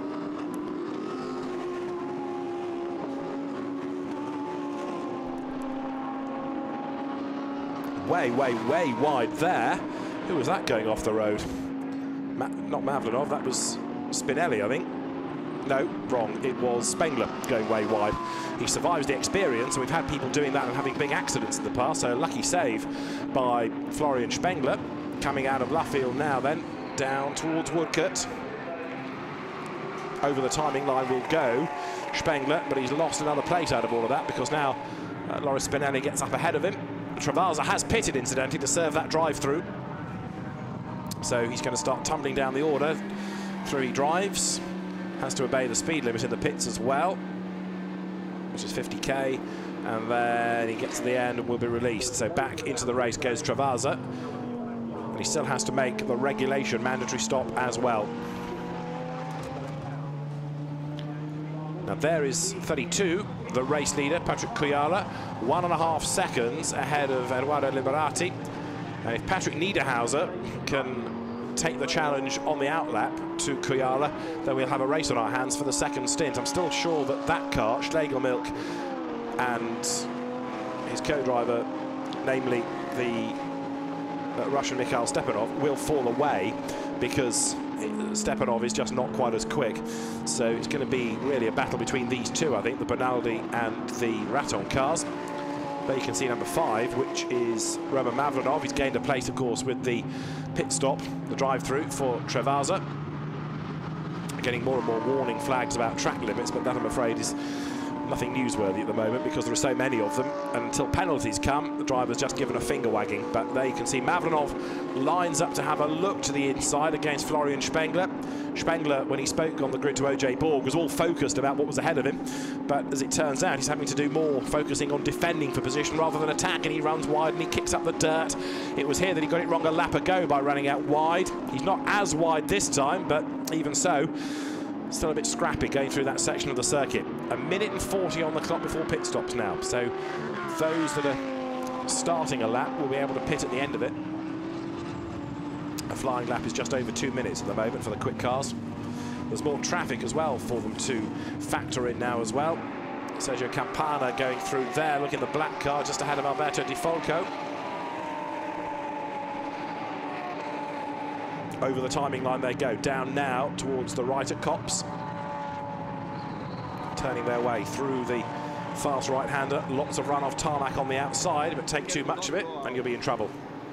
Way, way, way wide there. Who was that going off the road? Not Mavlanov, that was Spinelli, I think. No, wrong, it was Spengler going way wide. He survives the experience, and we've had people doing that and having big accidents in the past, so a lucky save by Florian Spengler. Coming out of Luffield now then, down towards Woodcote. Over the timing line will go Spengler, but he's lost another place out of all of that because now Loris Spinelli gets up ahead of him. Travasa has pitted, incidentally, to serve that drive-through. So he's going to start tumbling down the order. Through he drives. Has to obey the speed limit in the pits as well, which is 50k. And then he gets to the end and will be released. So back into the race goes Travasa. And he still has to make the regulation mandatory stop as well. Now there is 32, the race leader, Patrick Kujala, 1.5 seconds ahead of Edoardo Liberati. And if Patrick Niederhauser can take the challenge on the outlap to Kujala, then we'll have a race on our hands for the second stint. I'm still sure that that car, Schlegelmilch, and his co-driver, namely the Russian Mikhail Stepanov, will fall away because Stepanov is just not quite as quick. So it's going to be really a battle between these two, I think, the Bonaldi and the Raton cars. But you can see number 5, which is Roman Mavlanov. He's gained a place, of course, with the pit stop, the drive-through for Travasa. Getting more and more warning flags about track limits, but that, I'm afraid, is nothing newsworthy at the moment because there are so many of them. And until penalties come, the driver's just given a finger wagging. But there you can see Mavlanov lines up to have a look to the inside against Florian Spengler. Spengler, when he spoke on the grid to OJ Borg, was all focused about what was ahead of him. But as it turns out, he's having to do more focusing on defending for position rather than attack, and he runs wide and he kicks up the dirt. It was here that he got it wrong a lap ago by running out wide. He's not as wide this time, but even so, still a bit scrappy going through that section of the circuit. 1:40 on the clock before pit stops now. So those that are starting a lap will be able to pit at the end of it. A flying lap is just over 2 minutes at the moment for the quick cars. There's more traffic as well for them to factor in now as well. Sergio Campana going through there, looking at the black car just ahead of Alberto Di Folco. Over the timing line they go, down now towards the right at Copse. Turning their way through the fast right-hander. Lots of run-off tarmac on the outside, but take too much of it and you'll be in trouble.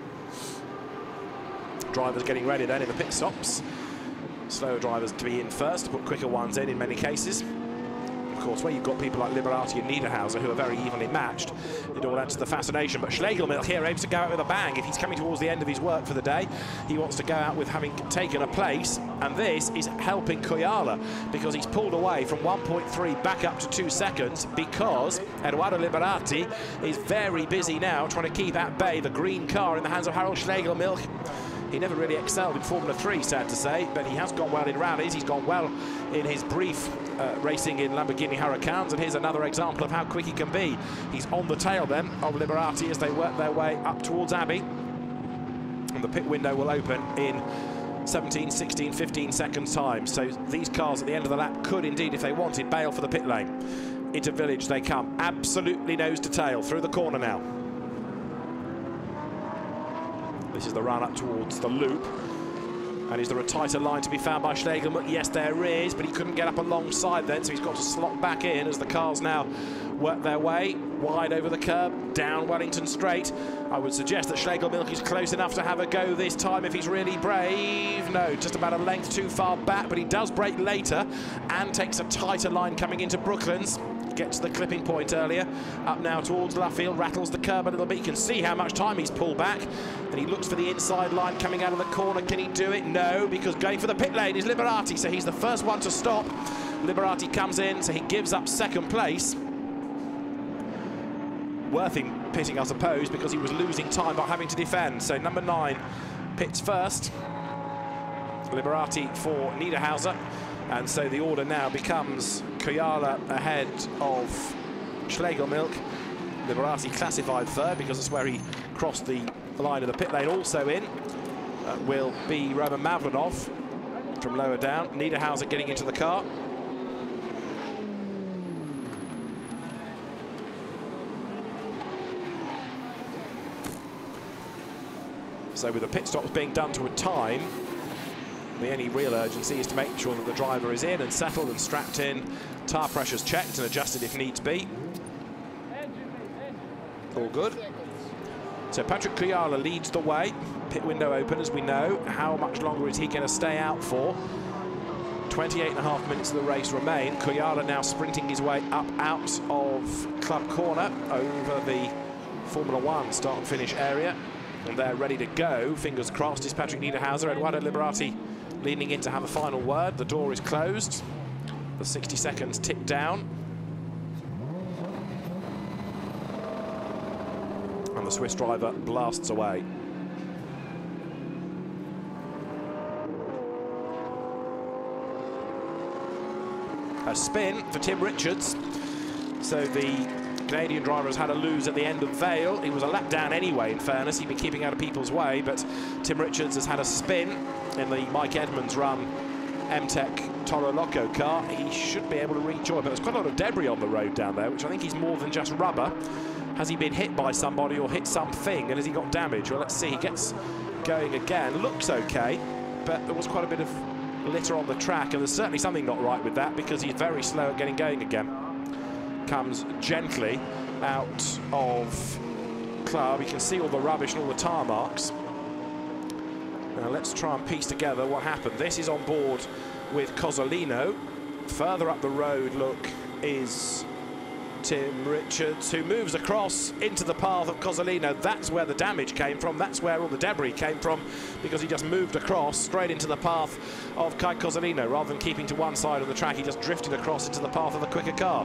Drivers getting ready then in the pit stops. Slower drivers to be in first, to put quicker ones in many cases. Of course, where you've got people like Liberati and Niederhauser who are very evenly matched, it all adds to the fascination. But Schlegelmilch here aims to go out with a bang. If he's coming towards the end of his work for the day, he wants to go out with having taken a place, and this is helping Kujala because he's pulled away from 1.3 back up to 2 seconds because Edoardo Liberati is very busy now trying to keep at bay the green car in the hands of Harald Schlegelmilch. He never really excelled in Formula 3, sad to say, but he has gone well in rallies. He's gone well in his brief racing in Lamborghini Huracans, and here's another example of how quick he can be. He's on the tail then of Liberati as they work their way up towards Abbey. And the pit window will open in 17, 16, 15 seconds time. So these cars at the end of the lap could indeed, if they wanted, bail for the pit lane. Into Village they come, absolutely nose to tail, through the corner now. This is the run up towards the loop. And is there a tighter line to be found by Schlegelmilch? Yes, there is, but he couldn't get up alongside then, so he's got to slot back in as the cars now work their way wide over the curb, down Wellington Straight. I would suggest that Schlegelmilch is close enough to have a go this time if he's really brave. No, just about a length too far back, but he does brake later and takes a tighter line coming into Brooklands. Gets to the clipping point earlier. Up now towards Luffield, rattles the curb a little bit. You can see how much time he's pulled back. And he looks for the inside line coming out of the corner. Can he do it? No, because going for the pit lane is Liberati, so he's the first one to stop. Liberati comes in, so he gives up second place. Worth him pitting, I suppose, because he was losing time by having to defend. So number 9 pits first. Liberati for Niederhauser. And so the order now becomes Kujala ahead of Schlegelmilch. Liberati classified third because that's where he crossed the line of the pit lane. Also in will be Roman Mavlanov from lower down. Niederhauser getting into the car. So with the pit stops being done to a time, the only real urgency is to make sure that the driver is in and settled and strapped in. Tyre pressure's checked and adjusted if needs be. All good. So Patrick Kujala leads the way. Pit window open, as we know. How much longer is he going to stay out for? 28.5 minutes of the race remain. Kujala now sprinting his way up out of Club Corner over the Formula 1 start and finish area. And they're ready to go. Fingers crossed is Patrick Niederhauser. Eduardo Liberati leaning in to have a final word. The door is closed. The 60 seconds tick down. And the Swiss driver blasts away. A spin for Tim Richards. So the Canadian driver has had a lose at the end of Vale. He was a lap down anyway, in fairness. He'd been keeping out of people's way, but Tim Richards has had a spin in the Mike Edmonds run M-Tech Toro Loco car. He should be able to rejoin, but there's quite a lot of debris on the road down there, which I think is more than just rubber. Has he been hit by somebody or hit something, and has he got damage? Well, let's see. He gets going again. Looks okay, but there was quite a bit of litter on the track, and there's certainly something not right with that because he's very slow at getting going again. Comes gently out of club. You can see all the rubbish and all the tar marks. Now let's try and piece together what happened. This is on board with Cozzolino. Further up the road, look, is Tim Richards, who moves across into the path of Cozzolino. That's where the damage came from. That's where all the debris came from, because he just moved across straight into the path of Kai Cozzolino. Rather than keeping to one side of the track, he just drifted across into the path of the quicker car.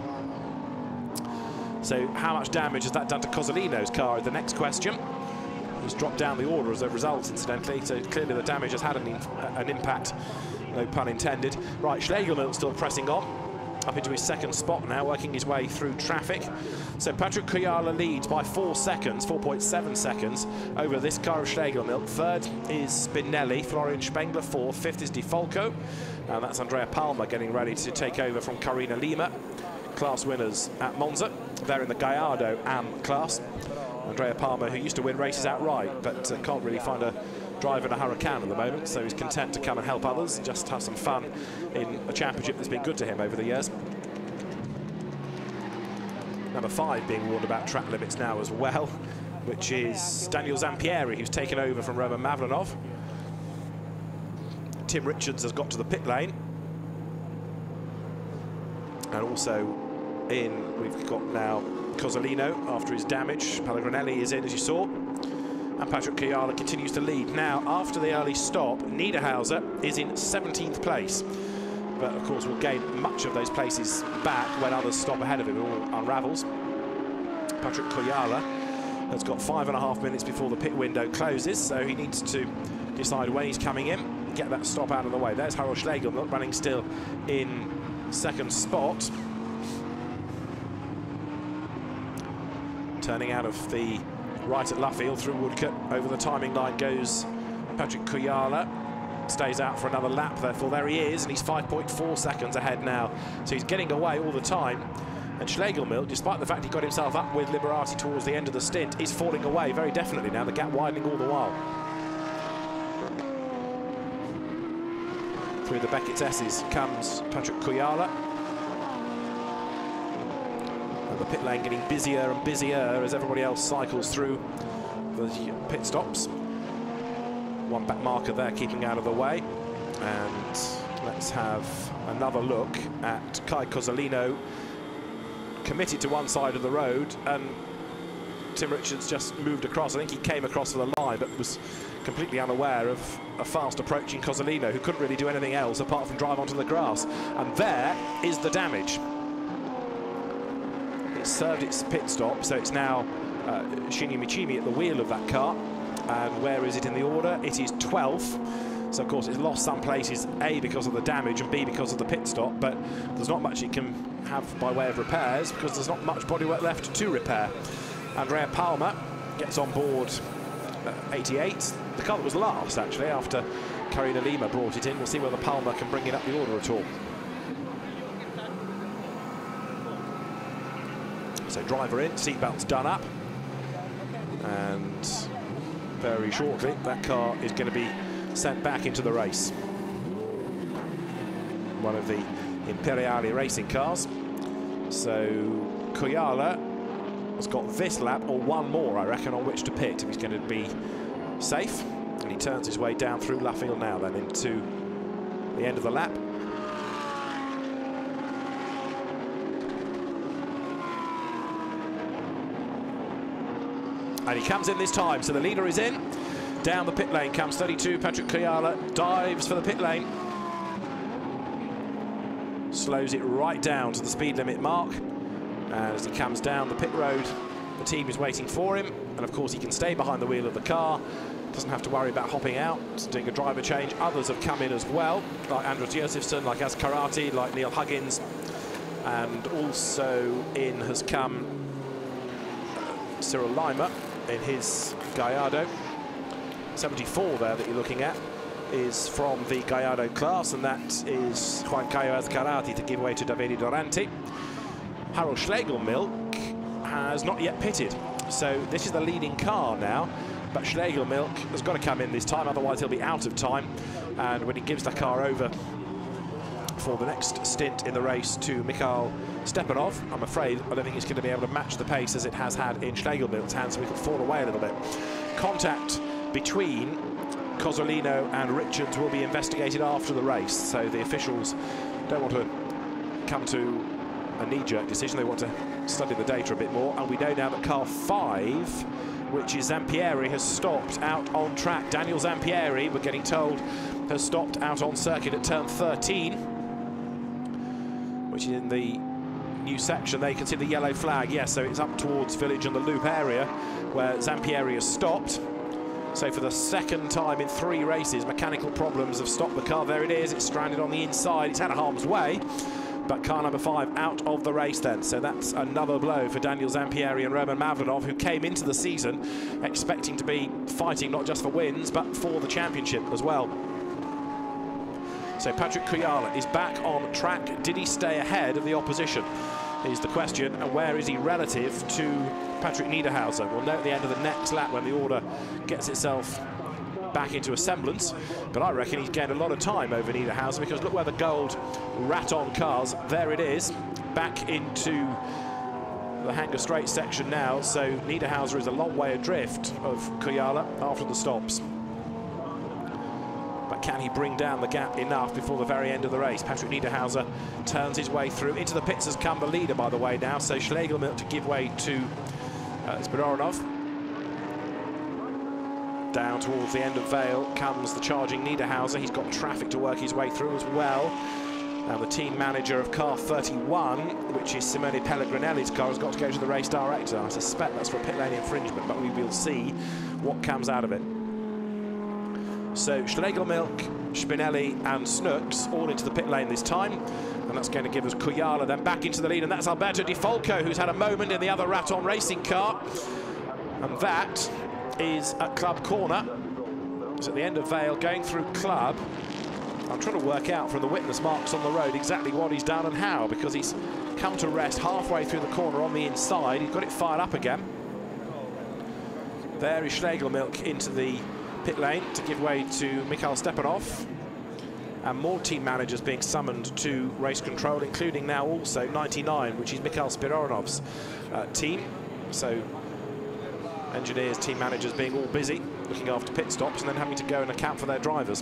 So how much damage has that done to Cozzolino's car is the next question. He's dropped down the order as a result, incidentally, so clearly the damage has had an impact, no pun intended. Right, Schlegelmilch still pressing on, up into his second spot now, working his way through traffic. So Patrick Kujala leads by 4 seconds, 4.7 seconds, over this car of Schlegelmilch. Third is Spinelli, Florian Spengler fourth, fifth is Di Folco, and that's Andrea Palmer getting ready to take over from Carina Lima. Class winners at Monza. They're in the Gallardo AM class. Andrea Palmer, who used to win races outright, but can't really find a driver in a Huracan at the moment, so he's content to come and help others, just have some fun in a championship that's been good to him over the years. Number 5 being warned about track limits now as well, which is Daniel Zampieri, who's taken over from Roman Mavlanov. Tim Richards has got to the pit lane. And also in, we've got now Cozzolino after his damage. Pellegrinelli is in, as you saw. And Patrick Kujala continues to lead. Now, after the early stop, Niederhauser is in 17th place. But, of course, will gain much of those places back when others stop ahead of him. It all unravels. Patrick Kujala has got 5.5 minutes before the pit window closes, so he needs to decide when he's coming in, get that stop out of the way. There's Harold Schlegelmilch running still in second spot. Turning out of the right at Luffield through Woodcote. Over the timing line goes Patrick Kujala. Stays out for another lap, therefore there he is, and he's 5.4 seconds ahead now. So he's getting away all the time. And Schlegelmilch, despite the fact he got himself up with Liberati towards the end of the stint, is falling away very definitely now, the gap widening all the while. Through the Beckett's S's comes Patrick Kujala. And the pit lane getting busier and busier as everybody else cycles through the pit stops. One back marker there keeping out of the way. And let's have another look at Kai Cozzolino, committed to one side of the road, and Tim Richards just moved across. I think he came across to the line but was completely unaware of a fast approaching Cozzolino, who couldn't really do anything else apart from drive onto the grass. And there is the damage. It served its pit stop, so it's now Shinya Michimi at the wheel of that car. And where is it in the order? It is 12th. So of course it's lost some places, A, because of the damage, and B, because of the pit stop, but there's not much it can have by way of repairs because there's not much bodywork left to repair. Andrea Palmer gets on board 88. The car that was last, actually, after Karina Lima brought it in. We'll see whether Palmer can bring it up the order at all. So driver in, seatbelts done up. And very shortly, that car is going to be sent back into the race. One of the Imperiale racing cars. So Kujala has got this lap or one more, I reckon, on which to pit if he's going to be safe. And he turns his way down through Luffield now then into the end of the lap. And he comes in this time, so the leader is in. Down the pit lane comes 32, Patrick Kujala, dives for the pit lane. Slows it right down to the speed limit mark. And as he comes down the pit road, the team is waiting for him. And of course he can stay behind the wheel of the car. Doesn't have to worry about hopping out, doing a driver change. Others have come in as well, like Andros Josefsson, like Az Karate, like Neil Huggins. And also in has come Cyril Lima in his Gallardo. 74 there that you're looking at is from the Gallardo class, and that is Juan Caio Azcarate to give way to Davide Durante. Harold Schlegelmilch has not yet pitted, so this is the leading car now, but Schlegelmilch has got to come in this time, otherwise he'll be out of time. And when he gives the car over for the next stint in the race to Mikhail Stepanov, I'm afraid I don't think it's going to be able to match the pace as it has had in Schlegelmilch's hands, so we could fall away a little bit. Contact between Cozzolino and Richards will be investigated after the race, so the officials don't want to come to a knee-jerk decision. They want to study the data a bit more. And we know now that car 5, which is Zampieri, has stopped out on track. Daniel Zampieri, we're getting told, has stopped out on circuit at turn 13, which is in the new section. There you can see the yellow flag. Yes, so it's up towards Village and the Loop area where Zampieri has stopped. So for the second time in 3 races, mechanical problems have stopped the car. There it is, it's stranded on the inside. It's out of harm's way, but car number 5 out of the race then. So that's another blow for Daniel Zampieri and Roman Mavrodov, who came into the season expecting to be fighting not just for wins, but for the championship as well. So Patrick Kujala is back on track. Did he stay ahead of the opposition is the question, and where is he relative to Patrick Niederhauser? We'll know at the end of the next lap when the order gets itself back into a semblance, but I reckon he's gained a lot of time over Niederhauser, because look where the gold Raton cars, there it is, back into the Hangar Straight section now, so Niederhauser is a long way adrift of Kujala after the stops. But can he bring down the gap enough before the very end of the race? Patrick Niederhauser turns his way through. Into the pits has come the leader, by the way, now. So Schlegelmilch to give way to Spiridonov. Down towards the end of Vale comes the charging Niederhauser. He's got traffic to work his way through as well. Now the team manager of car 31, which is Simone Pellegrinelli's car, has got to go to the race director. I suspect that's for a pit lane infringement, but we will see what comes out of it. So Schlegelmilch, Spinelli and Snooks all into the pit lane this time, and that's going to give us Kujala then back into the lead, and that's Alberto Di Folco, who's had a moment in the other Raton racing car, and that is at Club Corner. It's at the end of Vale, going through Club. I'm trying to work out from the witness marks on the road exactly what he's done and how, because he's come to rest halfway through the corner on the inside. He's got it fired up again. There is Schlegelmilch into the pit lane to give way to Mikhail Stepanov. and more team managers being summoned to race control, including now also 99, which is Mikhail Spiranov's team. So engineers, team managers being all busy looking after pit stops and then having to go and account for their drivers.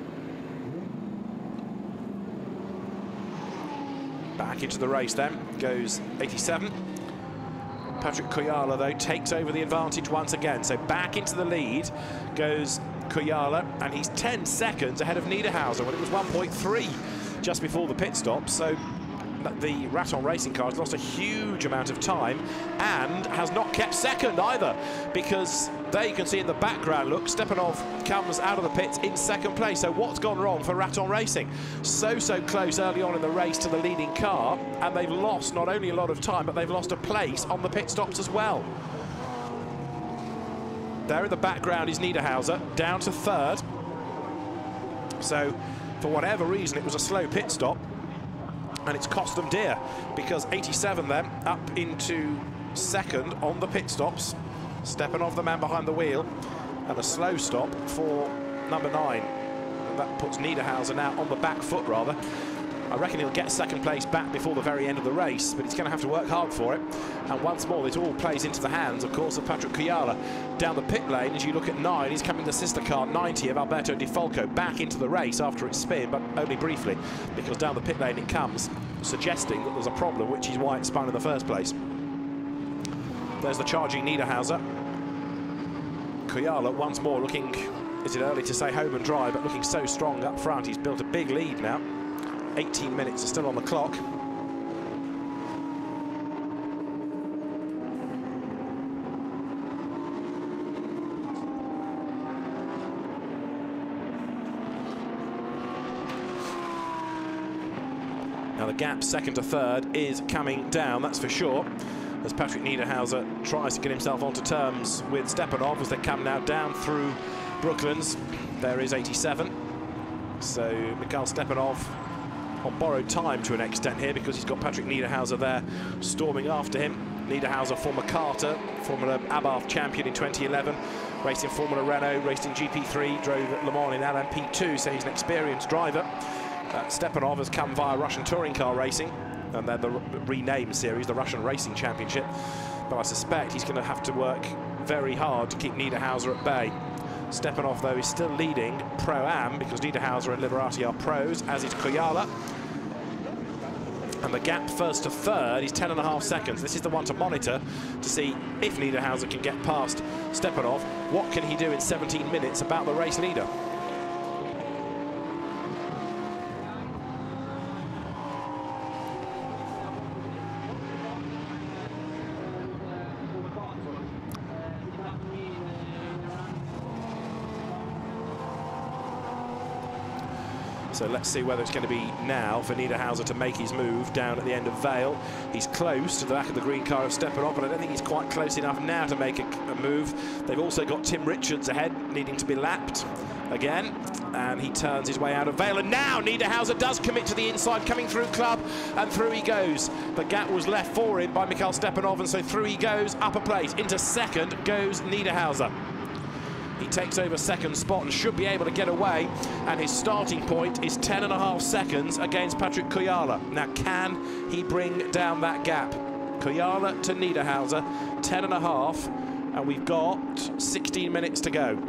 Back into the race then goes 87. Patrick Kujala, though, takes over the advantage once again. So back into the lead goes Kujala, and he's 10 seconds ahead of Niederhauser when it was 1.3 just before the pit stop. So the Raton Racing car has lost a huge amount of time and has not kept second either, because there you can see in the background, look, Stepanov comes out of the pits in second place. So what's gone wrong for Raton Racing? So close early on in the race to the leading car, and they've lost not only a lot of time, but they've lost a place on the pit stops as well. There in the background is Niederhauser, down to third. So for whatever reason, it was a slow pit stop, and it's cost them dear, because 87 then up into second on the pit stops. Stepanov, the man behind the wheel, and a slow stop for number 9. And that puts Niederhauser now on the back foot, rather. I reckon he'll get second place back before the very end of the race, but he's going to have to work hard for it. And once more, it all plays into the hands, of course, of Patrick Kujala. Down the pit lane, as you look at 9, he's coming the sister car 90 of Alberto Di Folco back into the race after its spin, but only briefly, because down the pit lane it comes, suggesting that there's a problem, which is why it spun in the first place. There's the charging Niederhauser. Kujala once more looking, is it early to say home and dry, but looking so strong up front. He's built a big lead now. 18 minutes are still on the clock. Now the gap second to third is coming down, that's for sure, as Patrick Niederhauser tries to get himself onto terms with Stepanov as they come now down through Brooklands. There is 87. So Mikhail Stepanov on borrowed time to an extent here, because he's got Patrick Niederhauser there storming after him. Niederhauser, former Carter, Formula Abarth champion in 2011, raced in Formula Renault, raced in GP3, drove at Le Mans in LMP2, so he's an experienced driver. Stepanov has come via Russian touring car racing, and they're the renamed series, the Russian Racing Championship. But I suspect he's going to have to work very hard to keep Niederhauser at bay. Stepanov, though, is still leading Pro-Am, because Niederhauser and Liberati are pros, as is Kujala. And the gap first to third is 10.5 seconds. This is the one to monitor to see if Niederhauser can get past Stepanov. What can he do in 17 minutes about the race leader? So let's see whether it's going to be now for Niederhauser to make his move down at the end of Vale. He's close to the back of the green car of Stepanov, but I don't think he's quite close enough now to make a move. They've also got Tim Richards ahead, needing to be lapped again. And he turns his way out of Vale. And now Niederhauser does commit to the inside, coming through Club, and through he goes. The gap was left for him by Mikhail Stepanov, and so through he goes, up a place. Into second goes Niederhauser. He takes over second spot and should be able to get away, and his starting point is 10.5 seconds against Patrick Kujala. Now, can he bring down that gap? Kujala to Niederhauser, 10.5, and we've got 16 minutes to go.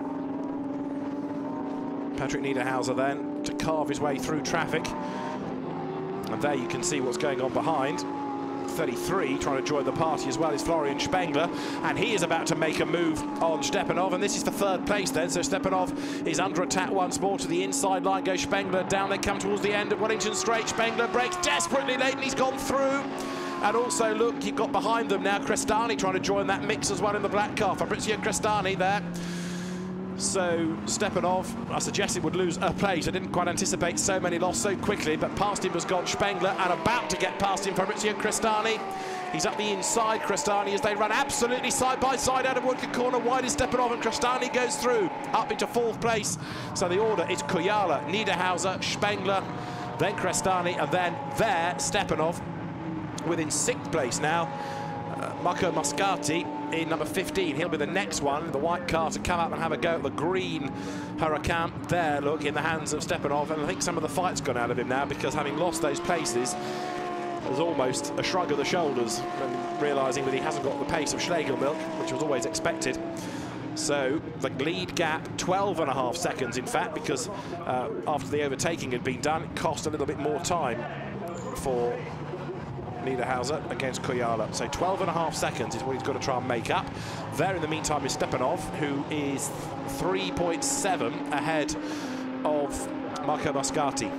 Patrick Niederhauser then to carve his way through traffic, and there you can see what's going on behind. 33 trying to join the party as well is Florian Spengler, and he is about to make a move on Stepanov, and this is for third place then. So Stepanov is under attack once more. To the inside line goes Spengler. Down they come towards the end of Wellington Straight. Spengler breaks desperately late, and he's gone through. And also, look, you've got behind them now Crestani trying to join that mix as well in the black car. Fabrizio Crestani there. So Stepanov, I suggested, would lose a place. I didn't quite anticipate so many lost so quickly, but past him has gone Spengler, and about to get past him Fabrizio Crestani. He's up the inside, Crestani, as they run absolutely side by side out of Woodcote Corner. Wide is Stepanov, and Crestani goes through up into fourth place. So the order is Kujala, Niederhauser, Spengler, then Crestani, and then there Stepanov within sixth place now. Marco Moscati in number 15. He'll be the next one, the white car, to come up and have a go at the green Huracan. There, look, in the hands of Stepanov, and I think some of the fight's gone out of him now, because having lost those places, there's almost a shrug of the shoulders and realising that he hasn't got the pace of Schlegelmilch, which was always expected. So the lead gap, 12.5 seconds, in fact, because after the overtaking had been done, it cost a little bit more time for Niederhauser against Kujala. So 12.5 seconds is what he's got to try and make up. There, in the meantime, is Stepanov, who is 3.7 ahead of Marco Moscati.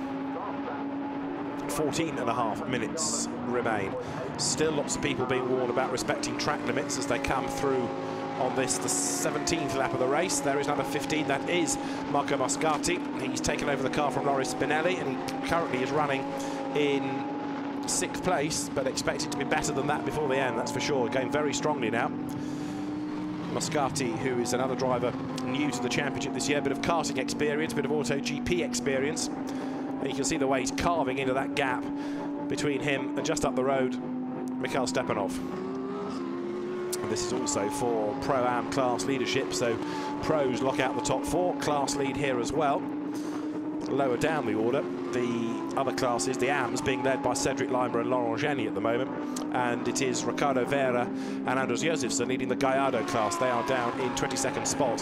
14.5 minutes remain. Still lots of people being warned about respecting track limits as they come through on this, the 17th lap of the race. There is number 15, that is Marco Moscati. He's taken over the car from Loris Spinelli, and he currently is running in 6th place, but expected to be better than that before the end, that's for sure. Going very strongly now. Moscati, who is another driver new to the championship this year, a bit of karting experience, a bit of AutoGP experience. And you can see the way he's carving into that gap between him and just up the road, Mikhail Stepanov. This is also for Pro-Am class leadership, so pros lock out the top 4, class lead here as well. Lower down the order, the other classes, the AMs, being led by Cedric Leimer and Laurent Geny at the moment, and it is Ricardo Vera and Anders Josefsson leading the Gallardo class. They are down in 22nd spot.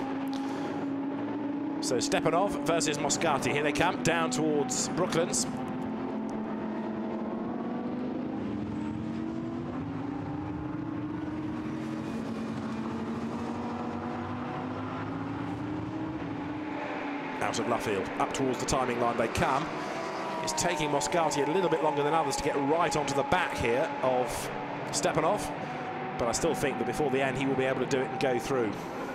So Stepanov versus Moscati, here they come, down towards Brooklands. Out of Luffield, up towards the timing line they come. It's taking Moscati a little bit longer than others to get right onto the back here of Stepanov, but I still think that before the end he will be able to do it and go through.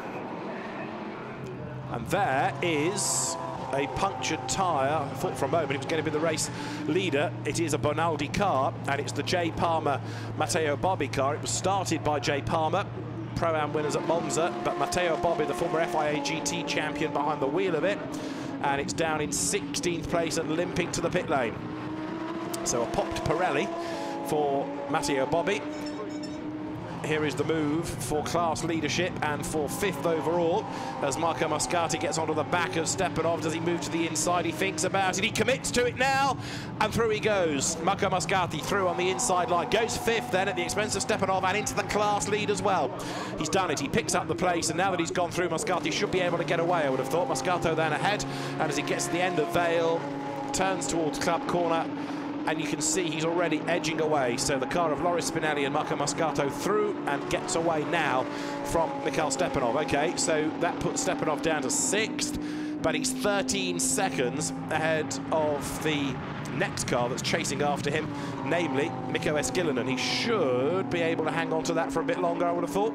And there is a punctured tyre. I thought for a moment it was going to be the race leader. It is a Bonaldi car, and it's the J. Palmer Matteo Bobbi car. It was started by J. Palmer, Pro-Am winners at Monza, but Matteo Bobbi, the former FIA GT champion, behind the wheel of it, and it's down in 16th place and limping to the pit lane. So a popped Pirelli for Matteo Bobbi. Here is the move for class leadership and for 5th overall as Marco Moscati gets onto the back of Stepanov. Does he move to the inside? He thinks about it. He commits to it now, and through he goes. Marco Moscati through on the inside line. Goes 5th then at the expense of Stepanov and into the class lead as well. He's done it. He picks up the place, and now that he's gone through, Moscati should be able to get away, I would have thought. Moscato then ahead, and as he gets to the end of Vale, turns towards Club Corner, and you can see he's already edging away. So the car of Loris Spinelli and Marco Moscato through and gets away now from Mikhail Stepanov. Okay, so that puts Stepanov down to 6th, but he's 13 seconds ahead of the next car that's chasing after him, namely Mikko Esquilinen. He should be able to hang on to that for a bit longer, I would have thought.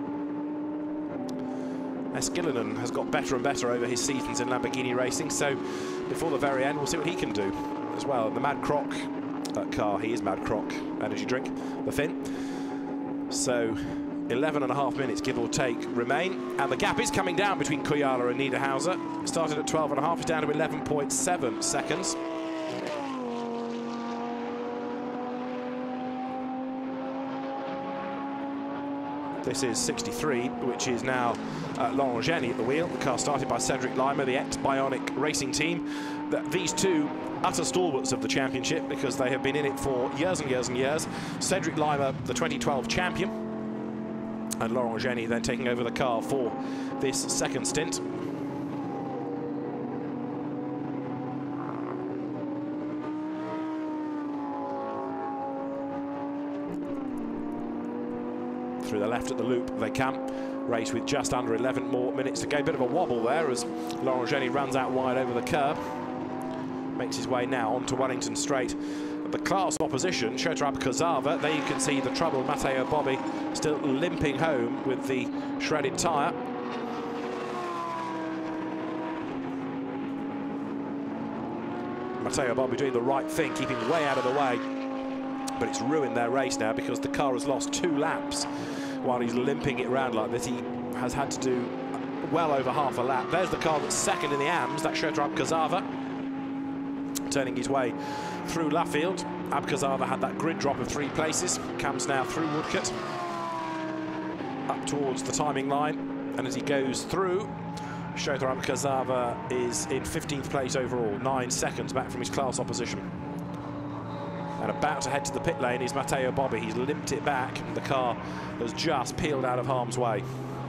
Esquilinen has got better and better over his seasons in Lamborghini racing, so before the very end we'll see what he can do as well. The Mad Croc car, he is Mad Croc, Energy Drink, the Finn. So 11.5 minutes, give or take, remain, and the gap is coming down between Kujala and Niederhauser. Started at 12.5, it's down to 11.7 seconds. This is 63, which is now Laurent Geny at the wheel. The car started by Cedric Leimer, the ex-Bionic Racing Team. These two utter stalwarts of the championship because they have been in it for years and years and years. Cedric Leimer, the 2012 champion, and Laurent Geny then taking over the car for this second stint. Through the left at the loop they come. Race with just under 11 more minutes to go. Bit of a wobble there as Laurent Geny runs out wide over the curb. Makes his way now onto Wellington Straight. The class opposition, Shotrab Kozava, there you can see the trouble. Matteo Bobbi still limping home with the shredded tyre. Matteo Bobbi doing the right thing, keeping way out of the way. But it's ruined their race now because the car has lost 2 laps while he's limping it around like this. He has had to do well over half a lap. There's the car that's second in the AMS, that's Shotrab Kozava, turning his way through Luffield. Abkazava had that grid drop of 3 places, comes now through Woodcote up towards the timing line, and as he goes through, Shota Arakawa is in 15th place overall, 9 seconds back from his class opposition. And about to head to the pit lane is Matteo Bobbi. He's limped it back, and the car has just peeled out of harm's way.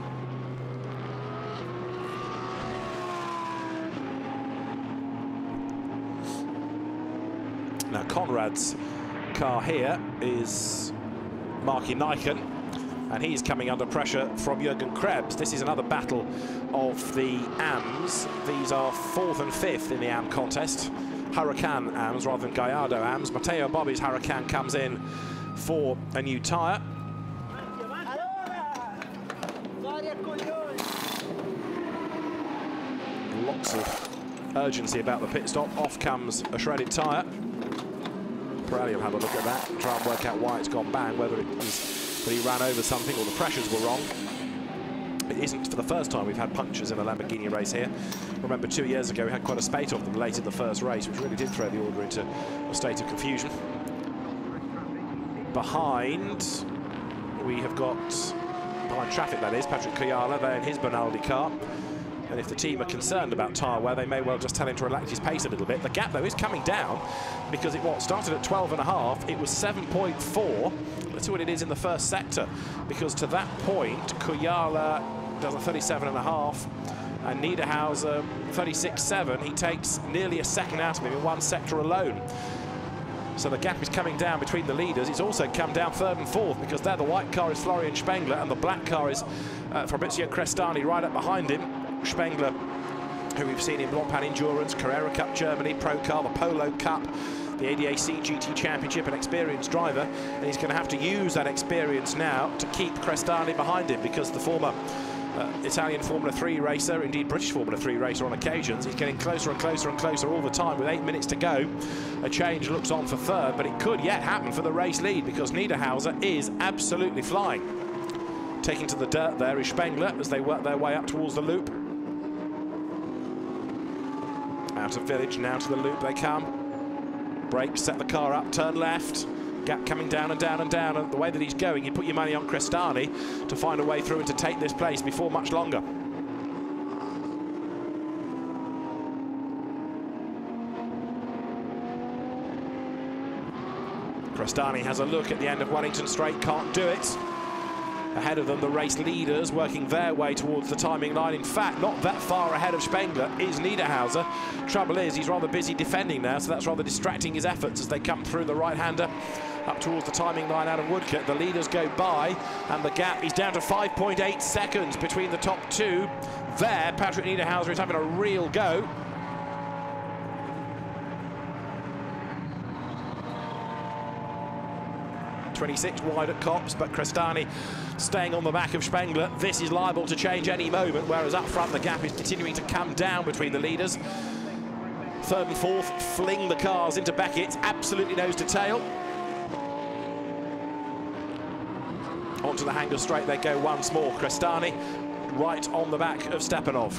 Now Conrad's car here is Marky Nyken, and he's coming under pressure from Jürgen Krebs. This is another battle of the AMs. These are 4th and 5th in the AM contest. Huracan AMs rather than Gallardo AMs. Matteo Bobbi's Huracan comes in for a new tyre. Lots of urgency about the pit stop. Off comes a shredded tyre. Pirelli will have a look at that and try and work out why it's gone bang, whether it was that he ran over something or the pressures were wrong. It isn't for the first time we've had punctures in a Lamborghini race here. Remember 2 years ago we had quite a spate of them late in the first race, which really did throw the order into a state of confusion. Behind, we have got, behind traffic that is, Patrick Kujala there in his Bonaldi car. And if the team are concerned about tyre wear, they may well just tell him to relax his pace a little bit. The gap, though, is coming down because it started at 12.5. It was 7.4. Let's see what it is in the first sector, because to that point, Kujala does a 37.5 and Niederhauser 36.7. He takes nearly a second out of him in one sector alone. So the gap is coming down between the leaders. It's also come down 3rd and 4th, because there the white car is Florian Spengler and the black car is Fabrizio Crestani right up behind him. Spengler, who we've seen in Blancpain Endurance, Carrera Cup Germany, Pro Car, the Polo Cup, the ADAC GT Championship, an experienced driver, and he's going to have to use that experience now to keep Crestani behind him, because the former Italian Formula 3 racer, indeed British Formula 3 racer on occasions, he's getting closer and closer and closer all the time. With 8 minutes to go, a change looks on for 3rd, but it could yet happen for the race lead, because Niederhauser is absolutely flying. Taking to the dirt there is Spengler as they work their way up towards the loop. Out of village, now to the loop they come. Brake, set the car up, turn left. Gap coming down and down and down. And the way that he's going, you put your money on Crestani to find a way through and to take this place before much longer. Crestani has a look at the end of Wellington Straight, can't do it. Ahead of them, the race leaders working their way towards the timing line. In fact, not that far ahead of Spengler is Niederhauser. Trouble is, he's rather busy defending now, so that's rather distracting his efforts as they come through the right-hander up towards the timing line out of Woodcote. The leaders go by, and the gap is down to 5.8 seconds between the top two. There, Patrick Niederhauser is having a real go. .26 wide at Copse, but Crestani staying on the back of Spengler. This is liable to change any moment, whereas up front the gap is continuing to come down between the leaders. 3rd and 4th fling the cars into Beckett, absolutely nose to tail. Onto the Hangar Straight they go once more. Crestani right on the back of Stepanov.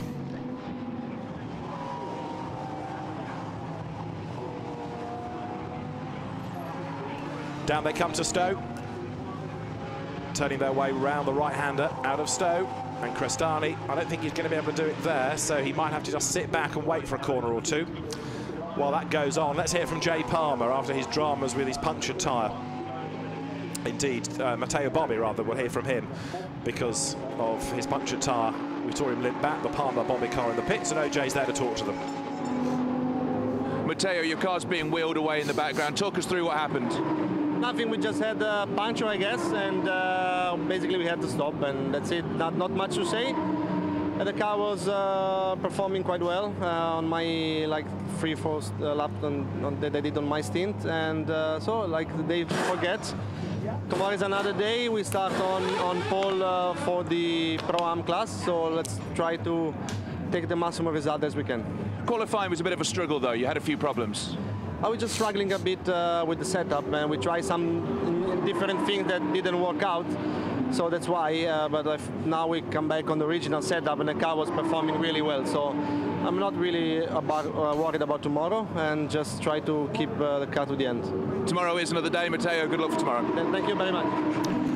Down they come to Stowe, turning their way round the right-hander out of Stowe, and Crestani, I don't think he's going to be able to do it there, so he might have to just sit back and wait for a corner or two. While that goes on, let's hear from Jay Palmer after his dramas with his punctured tyre. Indeed, Matteo Bobbi, rather, we'll hear from him because of his punctured tyre. We saw him limp back, the Palmer Bobbi car in the pits, and OJ's there to talk to them. Matteo, your car's being wheeled away in the background. Talk us through what happened. Nothing, we just had a puncture, I guess, and basically we had to stop, and that's it. Not much to say. The car was performing quite well on my 3/4 lap that I did on my stint, and so they forget. Tomorrow is another day. We start on pole for the Pro-Am class, so let's try to take the maximum result as we can. Qualifying was a bit of a struggle, though. You had a few problems. I was just struggling a bit with the setup, and we tried some different things that didn't work out. So that's why, but now we come back on the original setup, and the car was performing really well. So I'm not really worried about tomorrow, and just try to keep the car to the end. Tomorrow is another day, Matteo. Good luck for tomorrow. Thank you very much.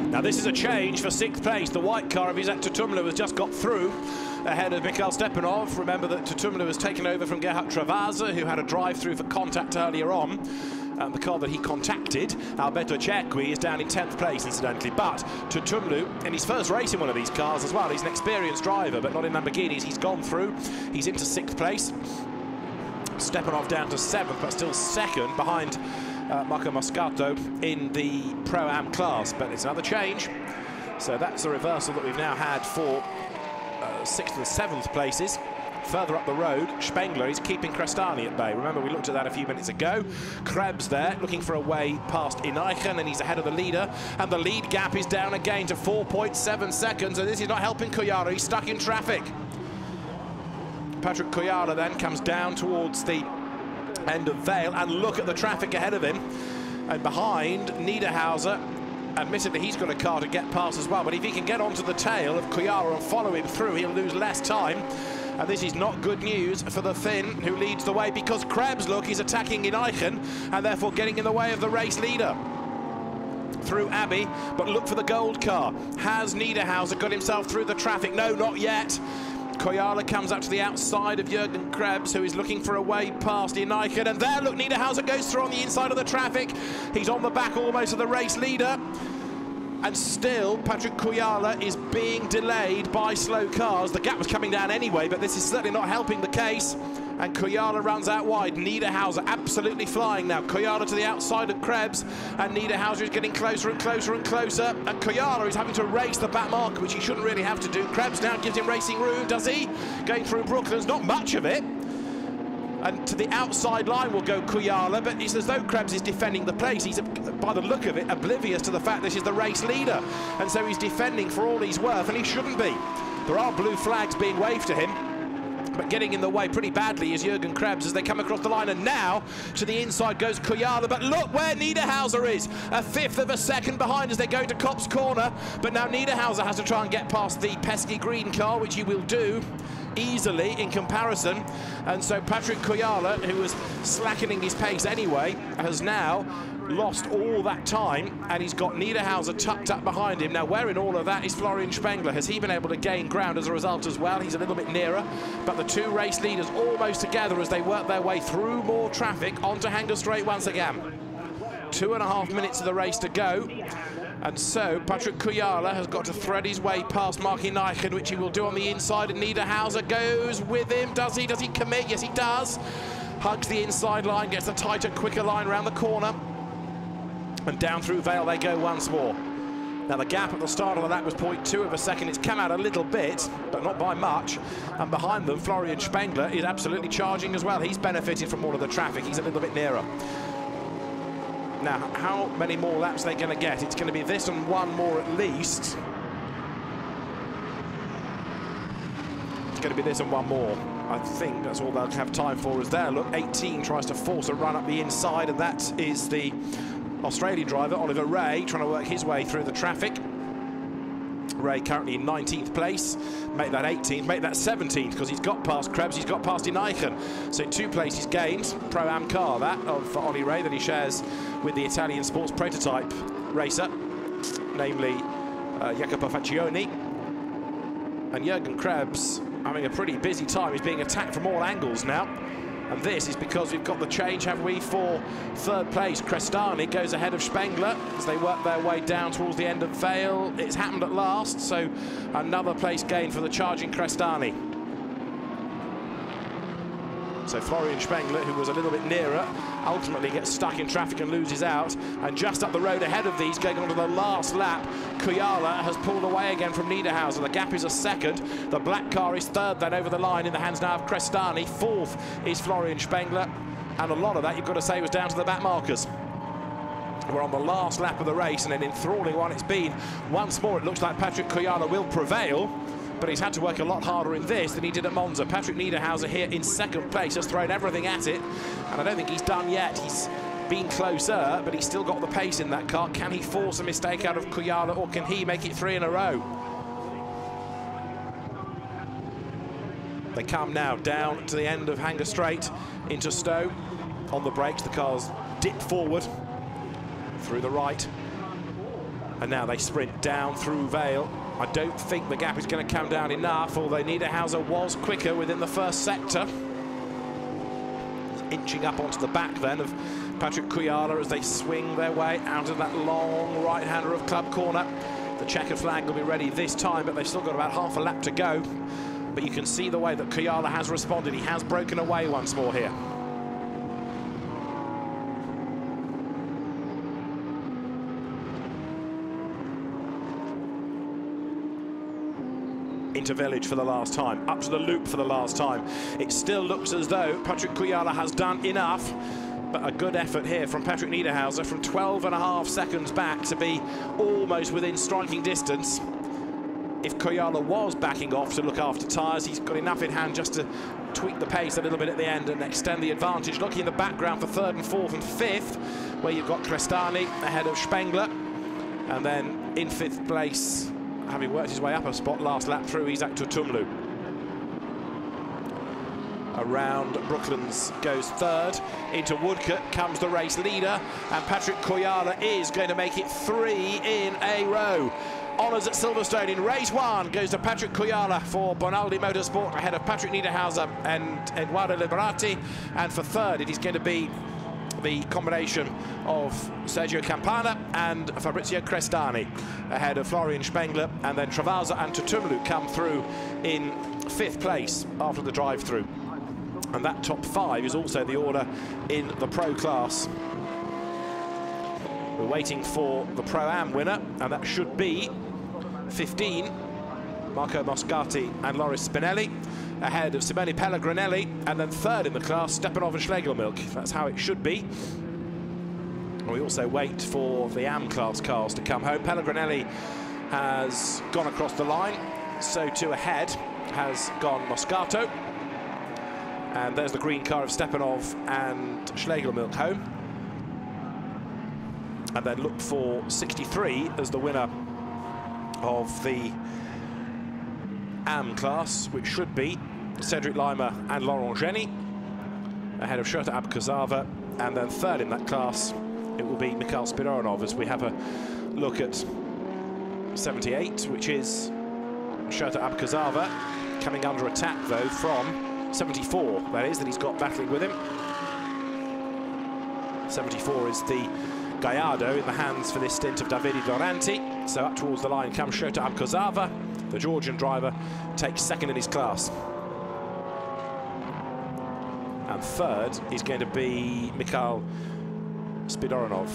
Now this is a change for 6th place. The white car of Izet Tutumlu has just got through ahead of Mikhail Stepanov. Remember that Tutumlu has taken over from Gerhard Travasa, who had a drive-through for contact earlier on. The car that he contacted, Alberto Cerqui, is down in 10th place, incidentally. But Tutumlu, in his first race in one of these cars as well, he's an experienced driver, but not in Lamborghinis. He's gone through. He's into 6th place. Stepanov down to 7th, but still 2nd behind Marco Moscato in the Pro-Am class. But it's another change. So that's a reversal that we've now had for 6th and 7th places. Further up the road, Spengler is keeping Crestani at bay. Remember, we looked at that a few minutes ago. Krebs there, looking for a way past Inaichen, and he's ahead of the leader. And the lead gap is down again to 4.7 seconds, and this is not helping Kujala. He's stuck in traffic. Patrick Kujala then comes down towards the end of Vale, and look at the traffic ahead of him. And behind, Niederhauser. Admittedly, he's got a car to get past as well, but if he can get onto the tail of Kujala and follow him through, he'll lose less time. And this is not good news for the Finn, who leads the way, because Krebs, look, he's attacking Inaichen and therefore getting in the way of the race leader through Abbey. But look for the gold car. Has Niederhauser got himself through the traffic? No, not yet. Kujala comes up to the outside of Jürgen Krebs, who is looking for a way past Inaichen. And there, look, Niederhauser goes through on the inside of the traffic. He's on the back almost of the race leader. And still, Patrick Kujala is being delayed by slow cars. The gap was coming down anyway, but this is certainly not helping the case. And Kujala runs out wide. Niederhauser absolutely flying now. Kujala to the outside of Krebs, and Niederhauser is getting closer and closer and closer. And Kujala is having to race the back marker, which he shouldn't really have to do. Krebs now gives him racing room, does he? Going through Brooklands, not much of it. And to the outside line will go Kujala, but it's as though Krebs is defending the place. He's, by the look of it, oblivious to the fact this is the race leader. And so he's defending for all he's worth, and he shouldn't be. There are blue flags being waved to him, but getting in the way pretty badly is Jürgen Krebs as they come across the line. And now to the inside goes Kujala, but look where Niederhauser is. A 1/5 of a second behind as they go to Kopp's corner. But now Niederhauser has to try and get past the pesky green car, which he will do easily in comparison. And so Patrick Kujala, who was slackening his pace anyway, has now lost all that time, and he's got Niederhauser tucked up behind him. Now, where in all of that is Florian Spengler? Has he been able to gain ground as a result as well? He's a little bit nearer, but the two race leaders almost together as they work their way through more traffic onto Hanger Straight once again. 2.5 minutes of the race to go. And so Patrick Kujala has got to thread his way past Mark Inaichen, which he will do on the inside, and Niederhauser goes with him. Does he? Does he commit? Yes, he does. Hugs the inside line, gets a tighter, quicker line around the corner. And down through Vale they go once more. Now the gap at the start of the lap was 0.2 of a second. It's come out a little bit, but not by much. And behind them, Florian Spengler is absolutely charging as well. He's benefiting from all of the traffic. He's a little bit nearer. Now, how many more laps are they going to get? It's going to be this and one more at least. It's going to be this and one more. I think that's all they'll have time for is there. Look, 18 tries to force a run up the inside, and that is the Australian driver, Oliver Ray, trying to work his way through the traffic. Ray currently in 19th place. Make that 18th, make that 17th, because he's got past Krebs, he's got past Inaichen. So 2 places gained. Pro-Am car, that, of Ollie Ray, that he shares with the Italian sports prototype racer, namely Jacopo Faccioni. And Jürgen Krebs having a pretty busy time. He's being attacked from all angles now. And this is because we've got the change, have we, for 3rd place. Crestani goes ahead of Spengler as they work their way down towards the end of Vale. It's happened at last, so another place gain for the charging Crestani. So Florian Spengler, who was a little bit nearer, ultimately gets stuck in traffic and loses out. And just up the road ahead of these, going on to the last lap, Kujala has pulled away again from Niederhauser. The gap is a second. The black car is 3rd then over the line in the hands now of Crestani. 4th is Florian Spengler. And a lot of that, you've got to say, was down to the back markers. We're on the last lap of the race, and an enthralling one it's been. Once more, it looks like Patrick Kujala will prevail, but he's had to work a lot harder in this than he did at Monza. Patrick Niederhauser here in 2nd place has thrown everything at it, and I don't think he's done yet. He's been closer, but he's still got the pace in that car. Can he force a mistake out of Kujala, or can he make it 3 in a row? They come now down to the end of Hanger Straight into Stowe. On the brakes, the cars dip forward through the right. And now they sprint down through Vale. I don't think the gap is going to come down enough, although Niederhauser was quicker within the first sector. Inching up onto the back then of Patrick Kujala as they swing their way out of that long right-hander of Club Corner. The checkered flag will be ready this time, but they've still got about half a lap to go. But you can see the way that Kujala has responded. He has broken away once more here. Into Village for the last time, up to the loop for the last time. It still looks as though Patrick Kujala has done enough, but a good effort here from Patrick Niederhauser from 12.5 seconds back to be almost within striking distance. If Kujala was backing off to look after tyres, he's got enough in hand just to tweak the pace a little bit at the end and extend the advantage. Looking in the background for 3rd and 4th and 5th, where you've got Crestani ahead of Spengler, and then in 5th place, having worked his way up a spot last lap through, Isaac Tutumlu. Around Brooklands goes 3rd. Into Woodcote comes the race leader, and Patrick Kujala is going to make it 3 in a row. Honours at Silverstone in race 1 goes to Patrick Kujala for Bonaldi Motorsport ahead of Patrick Niederhauser and Edoardo Liberati, and for 3rd it is going to be the combination of Sergio Campana and Fabrizio Crestani ahead of Florian Spengler, and then Travasa and Tutumlu come through in 5th place after the drive-through. And that top 5 is also the order in the Pro class. We're waiting for the Pro-Am winner, and that should be 15, Marco Moscati and Loris Spinelli, ahead of Simone Pellegrinelli, and then 3rd in the class, Stepanov and Schlegelmilch. That's how it should be. And we also wait for the AM class cars to come home. Pellegrinelli has gone across the line, so too ahead has gone Moscato. And there's the green car of Stepanov and Schlegelmilch home. And then look for 63 as the winner of the AM class, which should be Cedric Lima and Laurent Geny, ahead of Shota Abkazava, and then 3rd in that class it will be Mikhail Spirorinov, as we have a look at 78, which is Shota Abkazava, coming under attack though from 74, that is, that he's got battling with him. 74 is the Gallardo in the hands for this stint of Davide Doranti. So up towards the line comes Shota Abkazava. The Georgian driver takes 2nd in his class. And 3rd is going to be Mikhail Spirorinov.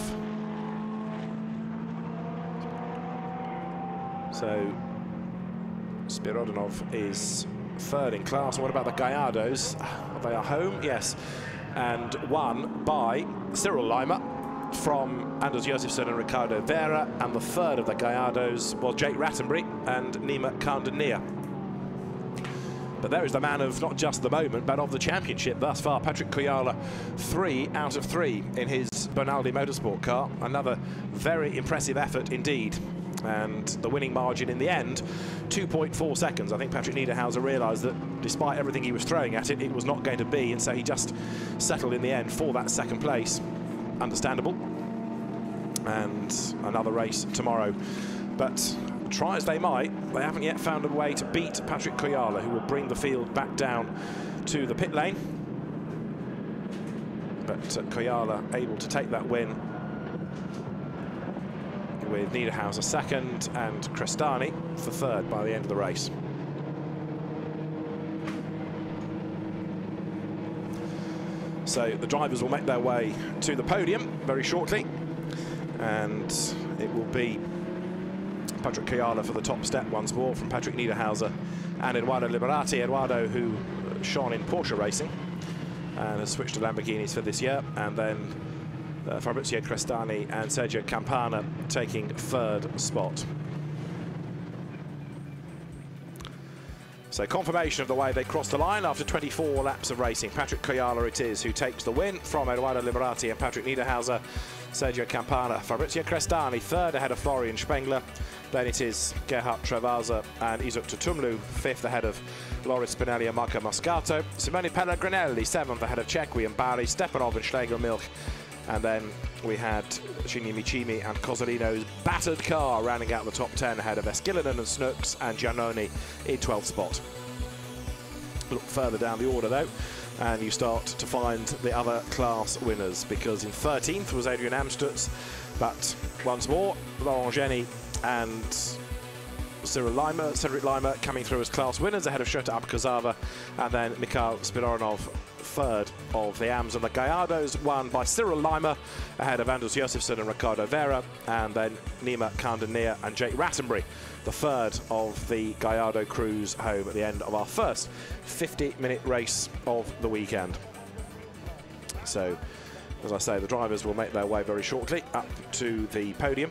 So Spirorinov is 3rd in class. What about the Gallardos? They are home, yes. And won by Cyril Lima from Anders Josefsson and Ricardo Vera, and the 3rd of the Gallardos was Jake Rattenbury and Nima Kandania. But there is the man of not just the moment, but of the championship thus far. Patrick Kujala, 3 out of 3 in his Bonaldi Motorsport car. Another very impressive effort indeed. And the winning margin in the end, 2.4 seconds. I think Patrick Niederhauser realised that despite everything he was throwing at it, it was not going to be, and so he just settled in the end for that 2nd place. Understandable. And another race tomorrow. But try as they might, they haven't yet found a way to beat Patrick Kujala, who will bring the field back down to the pit lane. But Kujala able to take that win, with Niederhauser 2nd and Crestani for 3rd by the end of the race. So the drivers will make their way to the podium very shortly, and it will be Patrick Kujala for the top step once more from Patrick Niederhauser and Edoardo Liberati. Edoardo, who shone in Porsche racing and has switched to Lamborghinis for this year, and then Fabrizio Crestani and Sergio Campana taking 3rd spot. So confirmation of the way they crossed the line after 24 laps of racing. Patrick Kujala it is who takes the win from Edoardo Liberati and Patrick Niederhauser. Sergio Campana, Fabrizio Crestani 3rd ahead of Florian Spengler. Then it is Gerhard Travasa and Isaac Tutumlu 5th ahead of Loris Spinelli and Marco Moscato. Simone Pellegrinelli 7th ahead of Cecchi and Bari. Stepanov and Schlegelmilch And then we had Shinya Michimi and Cozzolino's battered car rounding out the top 10 ahead of Esquilinen and Snooks and Giannoni in 12th spot. Look further down the order though, and you start to find the other class winners, because in 13th was Adrian Amstutz, but once more Laurent Geny and Cedric Leimer coming through as class winners ahead of Shota Abkazava, and then Mikhail Spironov third of the AMs. And the Gallardos won by Cyril Leimer ahead of Anders Josefsson and Ricardo Vera, and then Nima Kandania and Jake Rattenbury, the third of the Gallardo crews, home at the end of our first 50-minute race of the weekend. So, as I say, the drivers will make their way very shortly up to the podium.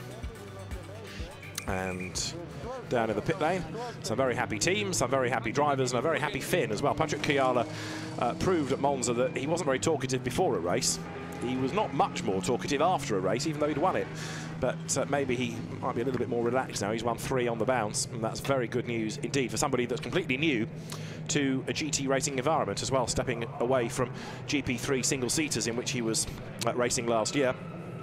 And down in the pit lane, some very happy teams, some very happy drivers, and a very happy Finn as well. Patrick Kujala proved at Monza that he wasn't very talkative before a race. He was not much more talkative after a race, even though he'd won it. But maybe he might be a little bit more relaxed now. He's won 3 on the bounce, and that's very good news indeed for somebody that's completely new to a GT racing environment as well, stepping away from GP3 single-seaters in which he was racing last year.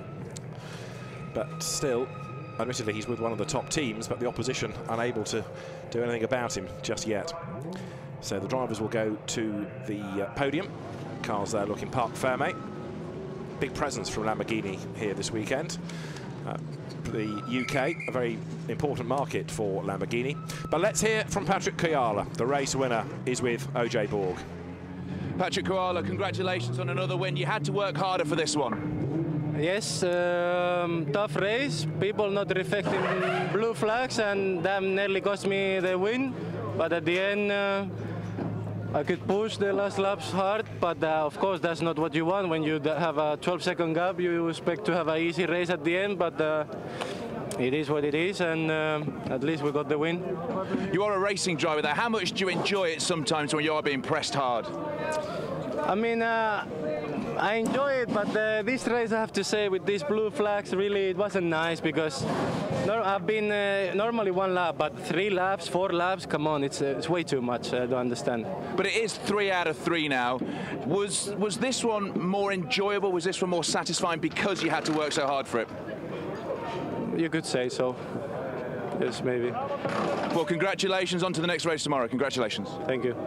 But still, admittedly, he's with one of the top teams, but the opposition unable to do anything about him just yet. So the drivers will go to the podium. Cars there looking park fermé. Big presence from Lamborghini here this weekend. The UK, a very important market for Lamborghini. But let's hear from Patrick Kujala. The race winner is with OJ Borg. Patrick Kujala, congratulations on another win. You had to work harder for this one. Yes, tough race. People not reflecting blue flags, and that nearly cost me the win. But at the end, I could push the last laps hard, but of course that's not what you want. When you have a 12-second gap, you expect to have an easy race at the end, but it is what it is, and at least we got the win. You are a racing driver there. How much do you enjoy it sometimes when you are being pressed hard? I mean, I enjoy it, but this race, I have to say, with these blue flags, really it wasn't nice, because I've been normally 1 lap, but 3 laps, 4 laps, come on, it's way too much. I don't understand. But it is 3 out of 3 now. Was this one more enjoyable? Was this one more satisfying because you had to work so hard for it? You could say so. Yes, maybe. Well, congratulations on to the next race tomorrow. Congratulations. Thank you.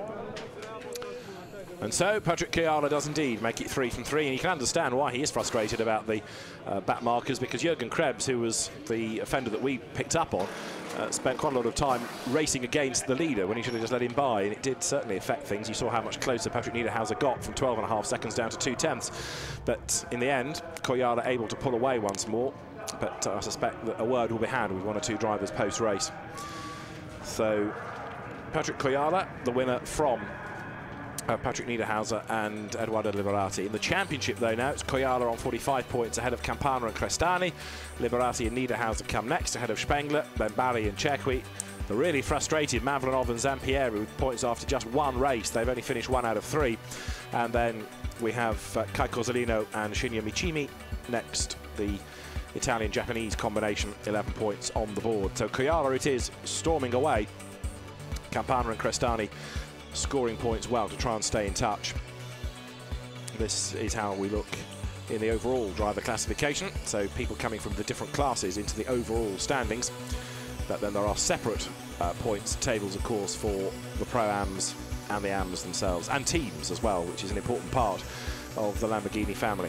And so Patrick Kujala does indeed make it 3 from 3, and you can understand why he is frustrated about the back markers, because Jürgen Krebs, who was the offender that we picked up on, spent quite a lot of time racing against the leader when he should have just let him by, and it did certainly affect things. You saw how much closer Patrick Niederhauser got from 12.5 seconds down to 2/10. But in the end, Kujala able to pull away once more, but I suspect that a word will be had with 1 or 2 drivers post-race. So Patrick Kujala, the winner from Patrick Niederhauser and Edoardo Liberati. In the championship, though, now it's Kujala on 45 points ahead of Campana and Crestani. Liberati and Niederhauser come next ahead of Spengler, then Barry and Cecchi. The really frustrated Mavlanov and Zampieri with points after just 1 race. They've only finished 1 out of 3. And then we have Kai Cozzolino and Shinya Michimi next. The Italian-Japanese combination, 11 points on the board. So Kujala it is, storming away. Campana and Crestani scoring points well to try and stay in touch. This is how we look in the overall driver classification. So people coming from the different classes into the overall standings. But then there are separate points tables, of course, for the Pro-Ams and the AMs themselves, and teams as well, which is an important part of the Lamborghini family.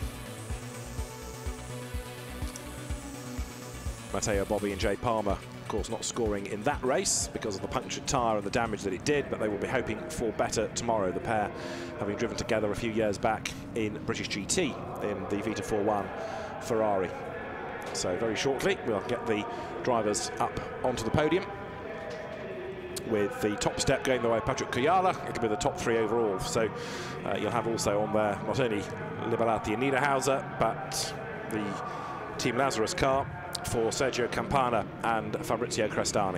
Matteo Bobby and Jay Palmer, of course, not scoring in that race because of the punctured tyre and the damage that it did, but they will be hoping for better tomorrow. The pair having driven together a few years back in British GT in the Vita 4-1 Ferrari. So very shortly we'll get the drivers up onto the podium, with the top step going the way of Patrick Kujala. It'll be the top 3 overall. So you'll have also on there not only Liberati and Niederhauser, but the Team Lazarus car for Sergio Campana and Fabrizio Crestani.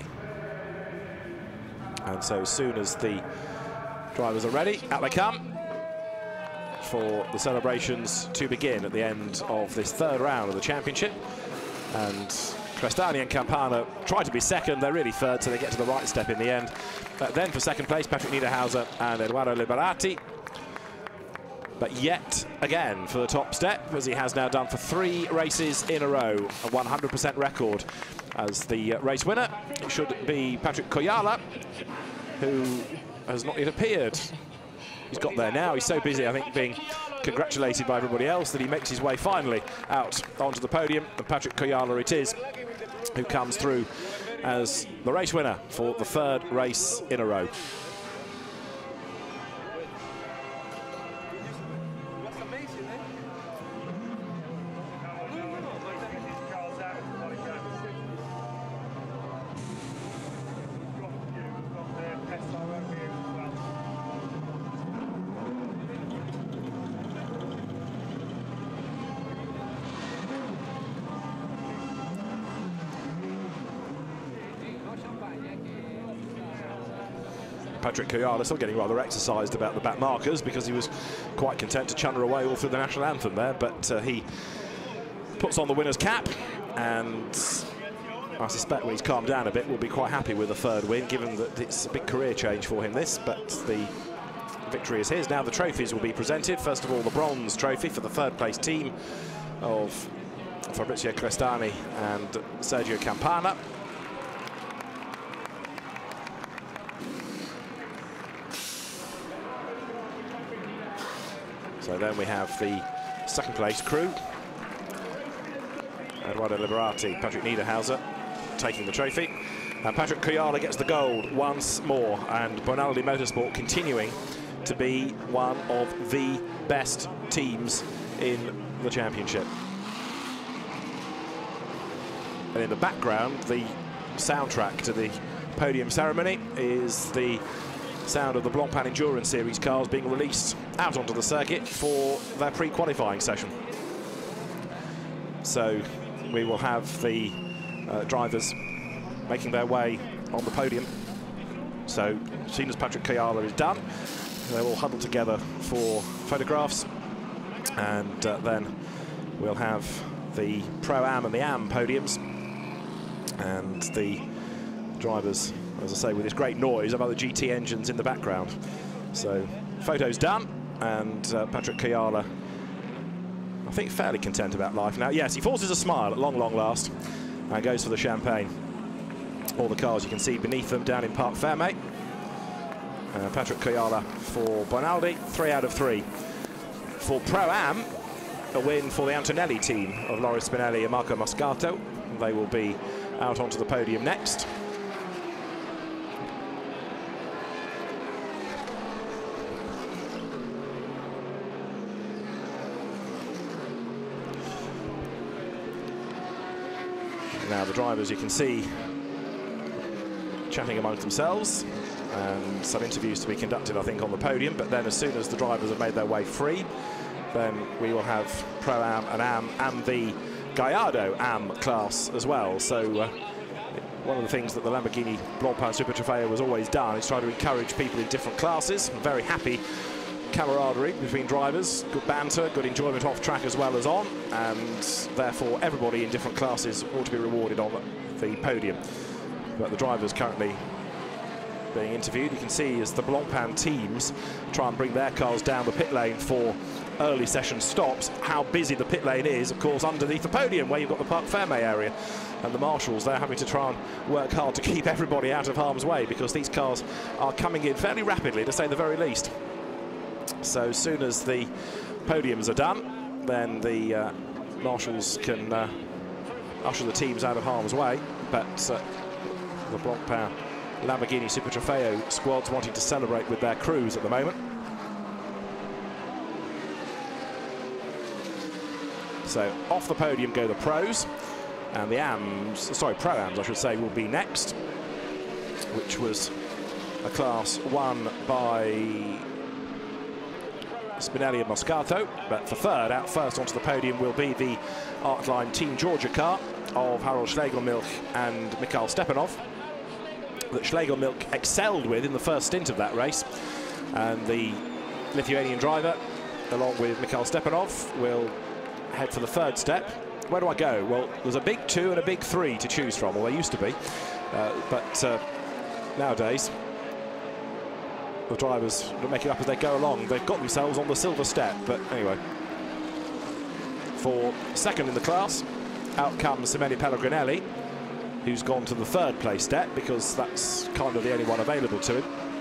And so as soon as the drivers are ready, out they come for the celebrations to begin at the end of this 3rd round of the championship. And Crestani and Campana try to be second, they're really third, so they get to the right step in the end. Then for second place, Patrick Niederhauser and Edoardo Liberati. but yet again for the top step, as he has now done for 3 races in a row, a 100% record. As the race winner, it should be Patrick Koyala, who has not yet appeared. He's got there now. He's so busy, I think, being congratulated by everybody else that he makes his way finally out onto the podium. And Patrick Koyala it is who comes through as the race winner for the 3rd race in a row. Patrick Koyala still getting rather exercised about the back markers because he was quite content to chunder away all through the national anthem there, but he puts on the winner's cap, and I suspect when he's calmed down a bit we'll be quite happy with the 3rd win, given that it's a big career change for him this, but the victory is his. Now the trophies will be presented. First of all, the bronze trophy for the 3rd place team of Fabrizio Crestani and Sergio Campana. So then we have the 2nd place crew. Eduardo Liberati, Patrick Niederhauser taking the trophy. And Patrick Koyala gets the gold once more. And Bonaldi Motorsport continuing to be one of the best teams in the championship. And in the background, the soundtrack to the podium ceremony is the sound of the Blancpain Endurance Series cars being released out onto the circuit for their pre-qualifying session. So we will have the drivers making their way on the podium. So as soon as Patrick Koyala is done, they will huddle together for photographs, and then we'll have the Pro-Am and the Am podiums, and the drivers, as I say, with this great noise of other GT engines in the background. So photos done, and Patrick Koyala, I think, fairly content about life now. Yes, he forces a smile at long last and goes for the champagne. All the cars you can see beneath them down in Parc Fermé. Patrick Koyala for Bonaldi, 3 out of 3. For Pro-Am, a win for the Antonelli team of Loris Spinelli and Marco Moscato. They will be out onto the podium next. Now the drivers, you can see, chatting amongst themselves, and some interviews to be conducted, I think, on the podium. But then as soon as the drivers have made their way free, then we will have Pro-Am and Am and the Gallardo Am class as well. So one of the things that the Lamborghini Blancpain Super Trofeo has always done is try to encourage people in different classes. I'm very happy camaraderie between drivers, good banter, good enjoyment off track as well as on, and therefore everybody in different classes ought to be rewarded on the podium. But the drivers currently being interviewed, you can see as the Blancpain teams try and bring their cars down the pit lane for early session stops, how busy the pit lane is, of course, underneath the podium where you've got the Parc Fermé area. And the marshals, they're having to try and work hard to keep everybody out of harm's way, because these cars are coming in fairly rapidly, to say the very least. So as soon as the podiums are done, then the marshals can usher the teams out of harm's way. But the Blancpain Lamborghini Super Trofeo squads wanting to celebrate with their crews at the moment. So off the podium go the pros, and the Ams, sorry, Pro-Ams I should say, will be next, which was a class won by Spinelli and Moscato. But for third, out first onto the podium, will be the Artline Team Georgia car of Harold Schlegelmilch and Mikhail Stepanov, that Schlegelmilch excelled with in the first stint of that race. And the Lithuanian driver, along with Mikhail Stepanov, will head for the third step. Where do I go? Well, there's a big 2 and a big 3 to choose from, or there used to be. But nowadays, the drivers make it up as they go along. They've got themselves on the silver step, but anyway. For second in the class, out comes Simone Pellegrinelli, who's gone to the third place step because that's kind of the only one available to him.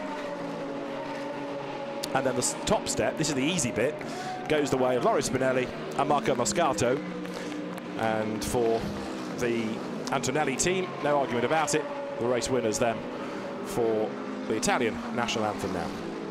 And then the top step, this is the easy bit, goes the way of Loris Spinelli and Marco Moscato. And for the Antonelli team, no argument about it, the race winners then for the Italian national anthem now.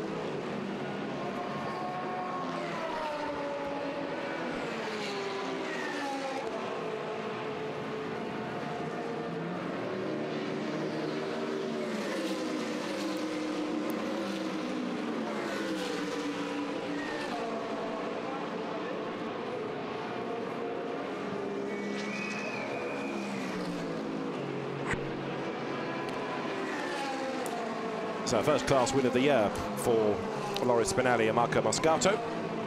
So first class win of the year for Loris Spinelli and Marco Moscato,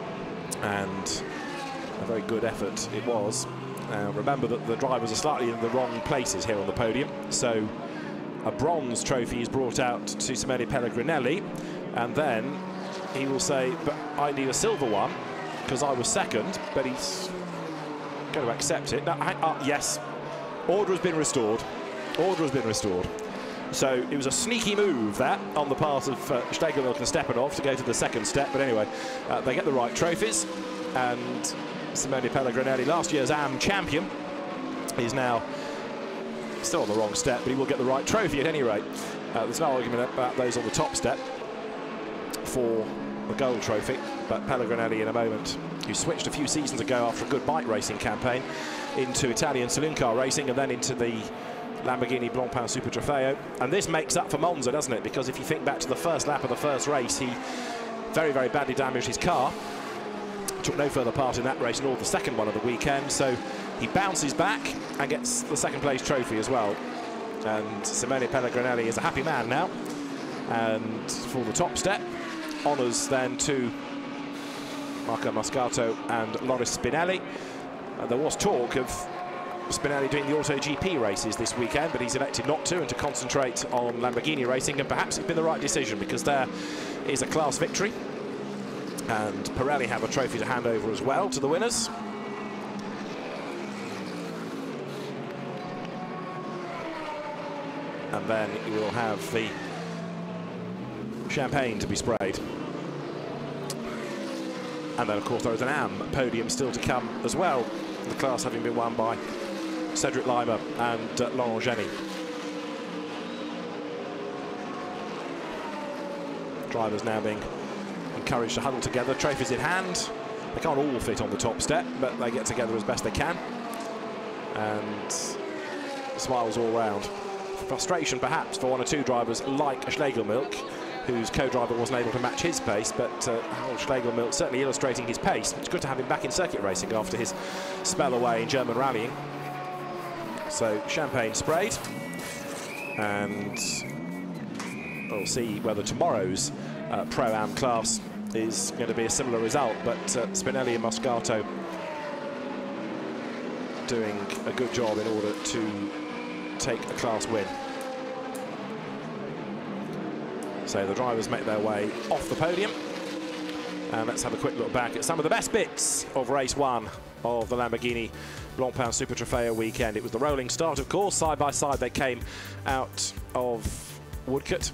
and a very good effort it was. Remember that the drivers are slightly in the wrong places here on the podium, so a bronze trophy is brought out to Simone Pellegrinelli, and then he will say, but I need a silver one because I was second, but he's going to accept it. Now, yes, order has been restored. Order has been restored. So it was a sneaky move, that, on the part of Schlegelmilch and Stepanov to go to the second step. But anyway, they get the right trophies. And Simone Pellegrinelli, last year's AM champion, is now still on the wrong step, but he will get the right trophy at any rate. There's no argument about those on the top step for the gold trophy. But Pellegrinelli, in a moment, who switched a few seasons ago after a good bike racing campaign into Italian saloon car racing and then into the Lamborghini Blancpain Super Trofeo. And this makes up for Monza, doesn't it? Because if you think back to the first lap of the first race, he very, very badly damaged his car. Took no further part in that race, nor the second one of the weekend. So he bounces back and gets the second place trophy as well. And Simone Pellegrinelli is a happy man now. And for the top step, honours then to Marco Moscato and Loris Spinelli. There was talk of Spinelli doing the AutoGP races this weekend, but he's elected not to and to concentrate on Lamborghini racing, and perhaps it's been the right decision because there is a class victory, and Pirelli have a trophy to hand over as well to the winners. And then you will have the champagne to be sprayed. And then, of course, there is an AM podium still to come as well, the class having been won by Cedric Lima and Laurent Geny. Drivers now being encouraged to huddle together, trophies in hand. They can't all fit on the top step, but they get together as best they can. And smiles all round. Frustration perhaps for one or two drivers like Schlegelmilch, whose co-driver wasn't able to match his pace, but Harald Schlegelmilch certainly illustrating his pace. It's good to have him back in circuit racing after his spell away in German rallying. So champagne sprayed, and we'll see whether tomorrow's Pro-Am class is going to be a similar result, but Spinelli and Moscato doing a good job in order to take a class win. So the drivers make their way off the podium, and let's have a quick look back at some of the best bits of race one of the Lamborghini Blancpain Super Trofeo weekend. It was the rolling start, of course. Side by side they came out of Woodcote,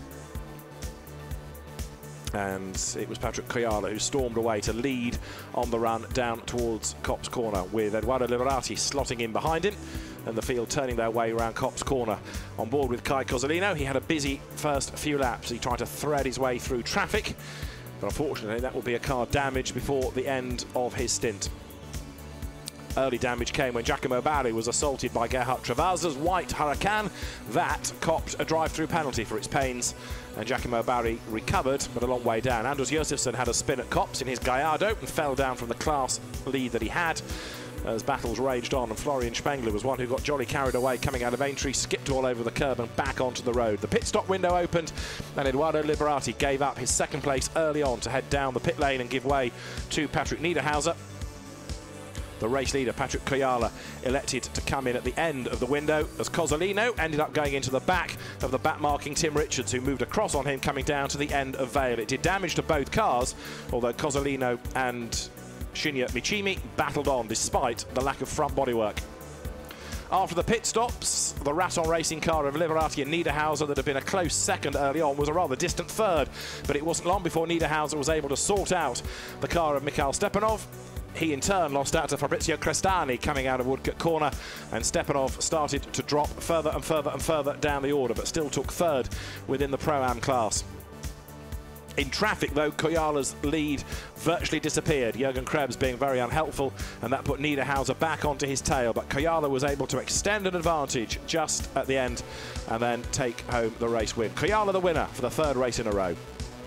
and it was Patrick Coyala who stormed away to lead on the run down towards Copse Corner, with Edoardo Liberati slotting in behind him, and the field turning their way around Copse Corner. On board with Kai Cozzolino, he had a busy first few laps. He tried to thread his way through traffic, but unfortunately that will be a car damaged before the end of his stint. Early damage came when Giacomo Barri was assaulted by Gerhard Travasa's white Huracan. That copped a drive-through penalty for its pains, and Giacomo Barri recovered, but a long way down. Anders Josefsson had a spin at Copse in his Gallardo and fell down from the class lead that he had as battles raged on, and Florian Spengler was one who got jolly carried away coming out of Aintree, skipped all over the curb and back onto the road. The pit stop window opened, and Edoardo Liberati gave up his second place early on to head down the pit lane and give way to Patrick Niederhauser. The race leader, Patrick Koyala, elected to come in at the end of the window as Cozzolino ended up going into the back of the back-marking Tim Richards, who moved across on him coming down to the end of Vale. It did damage to both cars, although Cozzolino and Shinya Michimi battled on despite the lack of front bodywork. After the pit stops, the Raton racing car of Liverati and Niederhauser, that had been a close second early on, was a rather distant third, but it wasn't long before Niederhauser was able to sort out the car of Mikhail Stepanov. He in turn lost out to Fabrizio Crestani coming out of Woodcote Corner, and Stepanov started to drop further and further and further down the order, but still took third within the Pro-Am class. In traffic, though, Koyala's lead virtually disappeared, Jürgen Krebs being very unhelpful, and that put Niederhauser back onto his tail. But Koyala was able to extend an advantage just at the end and then take home the race win. Koyala the winner for the third race in a row.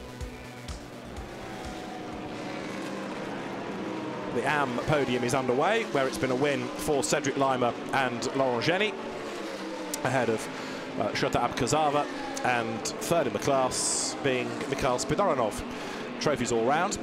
The AM podium is underway, where it's been a win for Cedric Lima and Laurent Geny, ahead of Shota Abkazava, and third in the class being Mikhail Spidoranov. Trophies all round,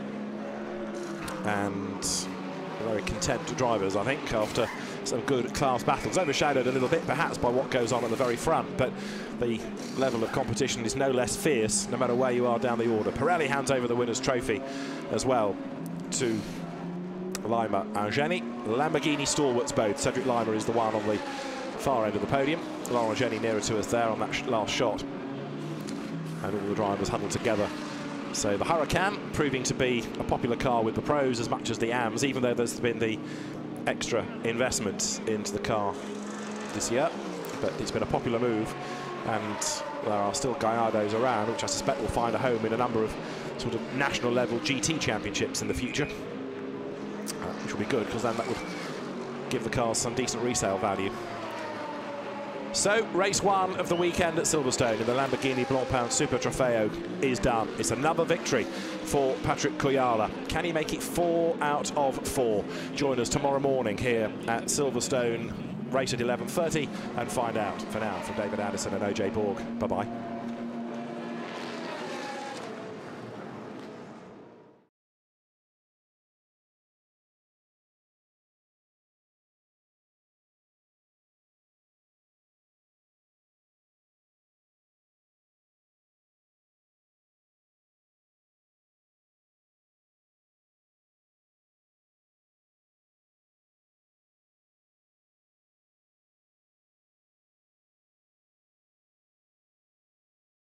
and very content drivers, I think, after some good class battles, overshadowed a little bit perhaps by what goes on at the very front, but the level of competition is no less fierce no matter where you are down the order. Pirelli hands over the winner's trophy as well to Lima and Geny. Lamborghini stalwarts both. Cedric Lima is the one on the far end of the podium. Laurent Geny nearer to us there on that last shot. And all the drivers huddled together. So the Huracan proving to be a popular car with the pros as much as the AMs, even though there's been the extra investment into the car this year. But it's been a popular move, and there are still Gallardos around, which I suspect will find a home in a number of sort of national level GT championships in the future. Which will be good, because then that would give the cars some decent resale value. So, race one of the weekend at Silverstone in the Lamborghini Blancpain Super Trofeo is done. It's another victory for Patrick Koyala. Can he make it 4 out of 4? Join us tomorrow morning here at Silverstone, race at 11:30, and find out. For now, from David Anderson and OJ Borg, bye-bye.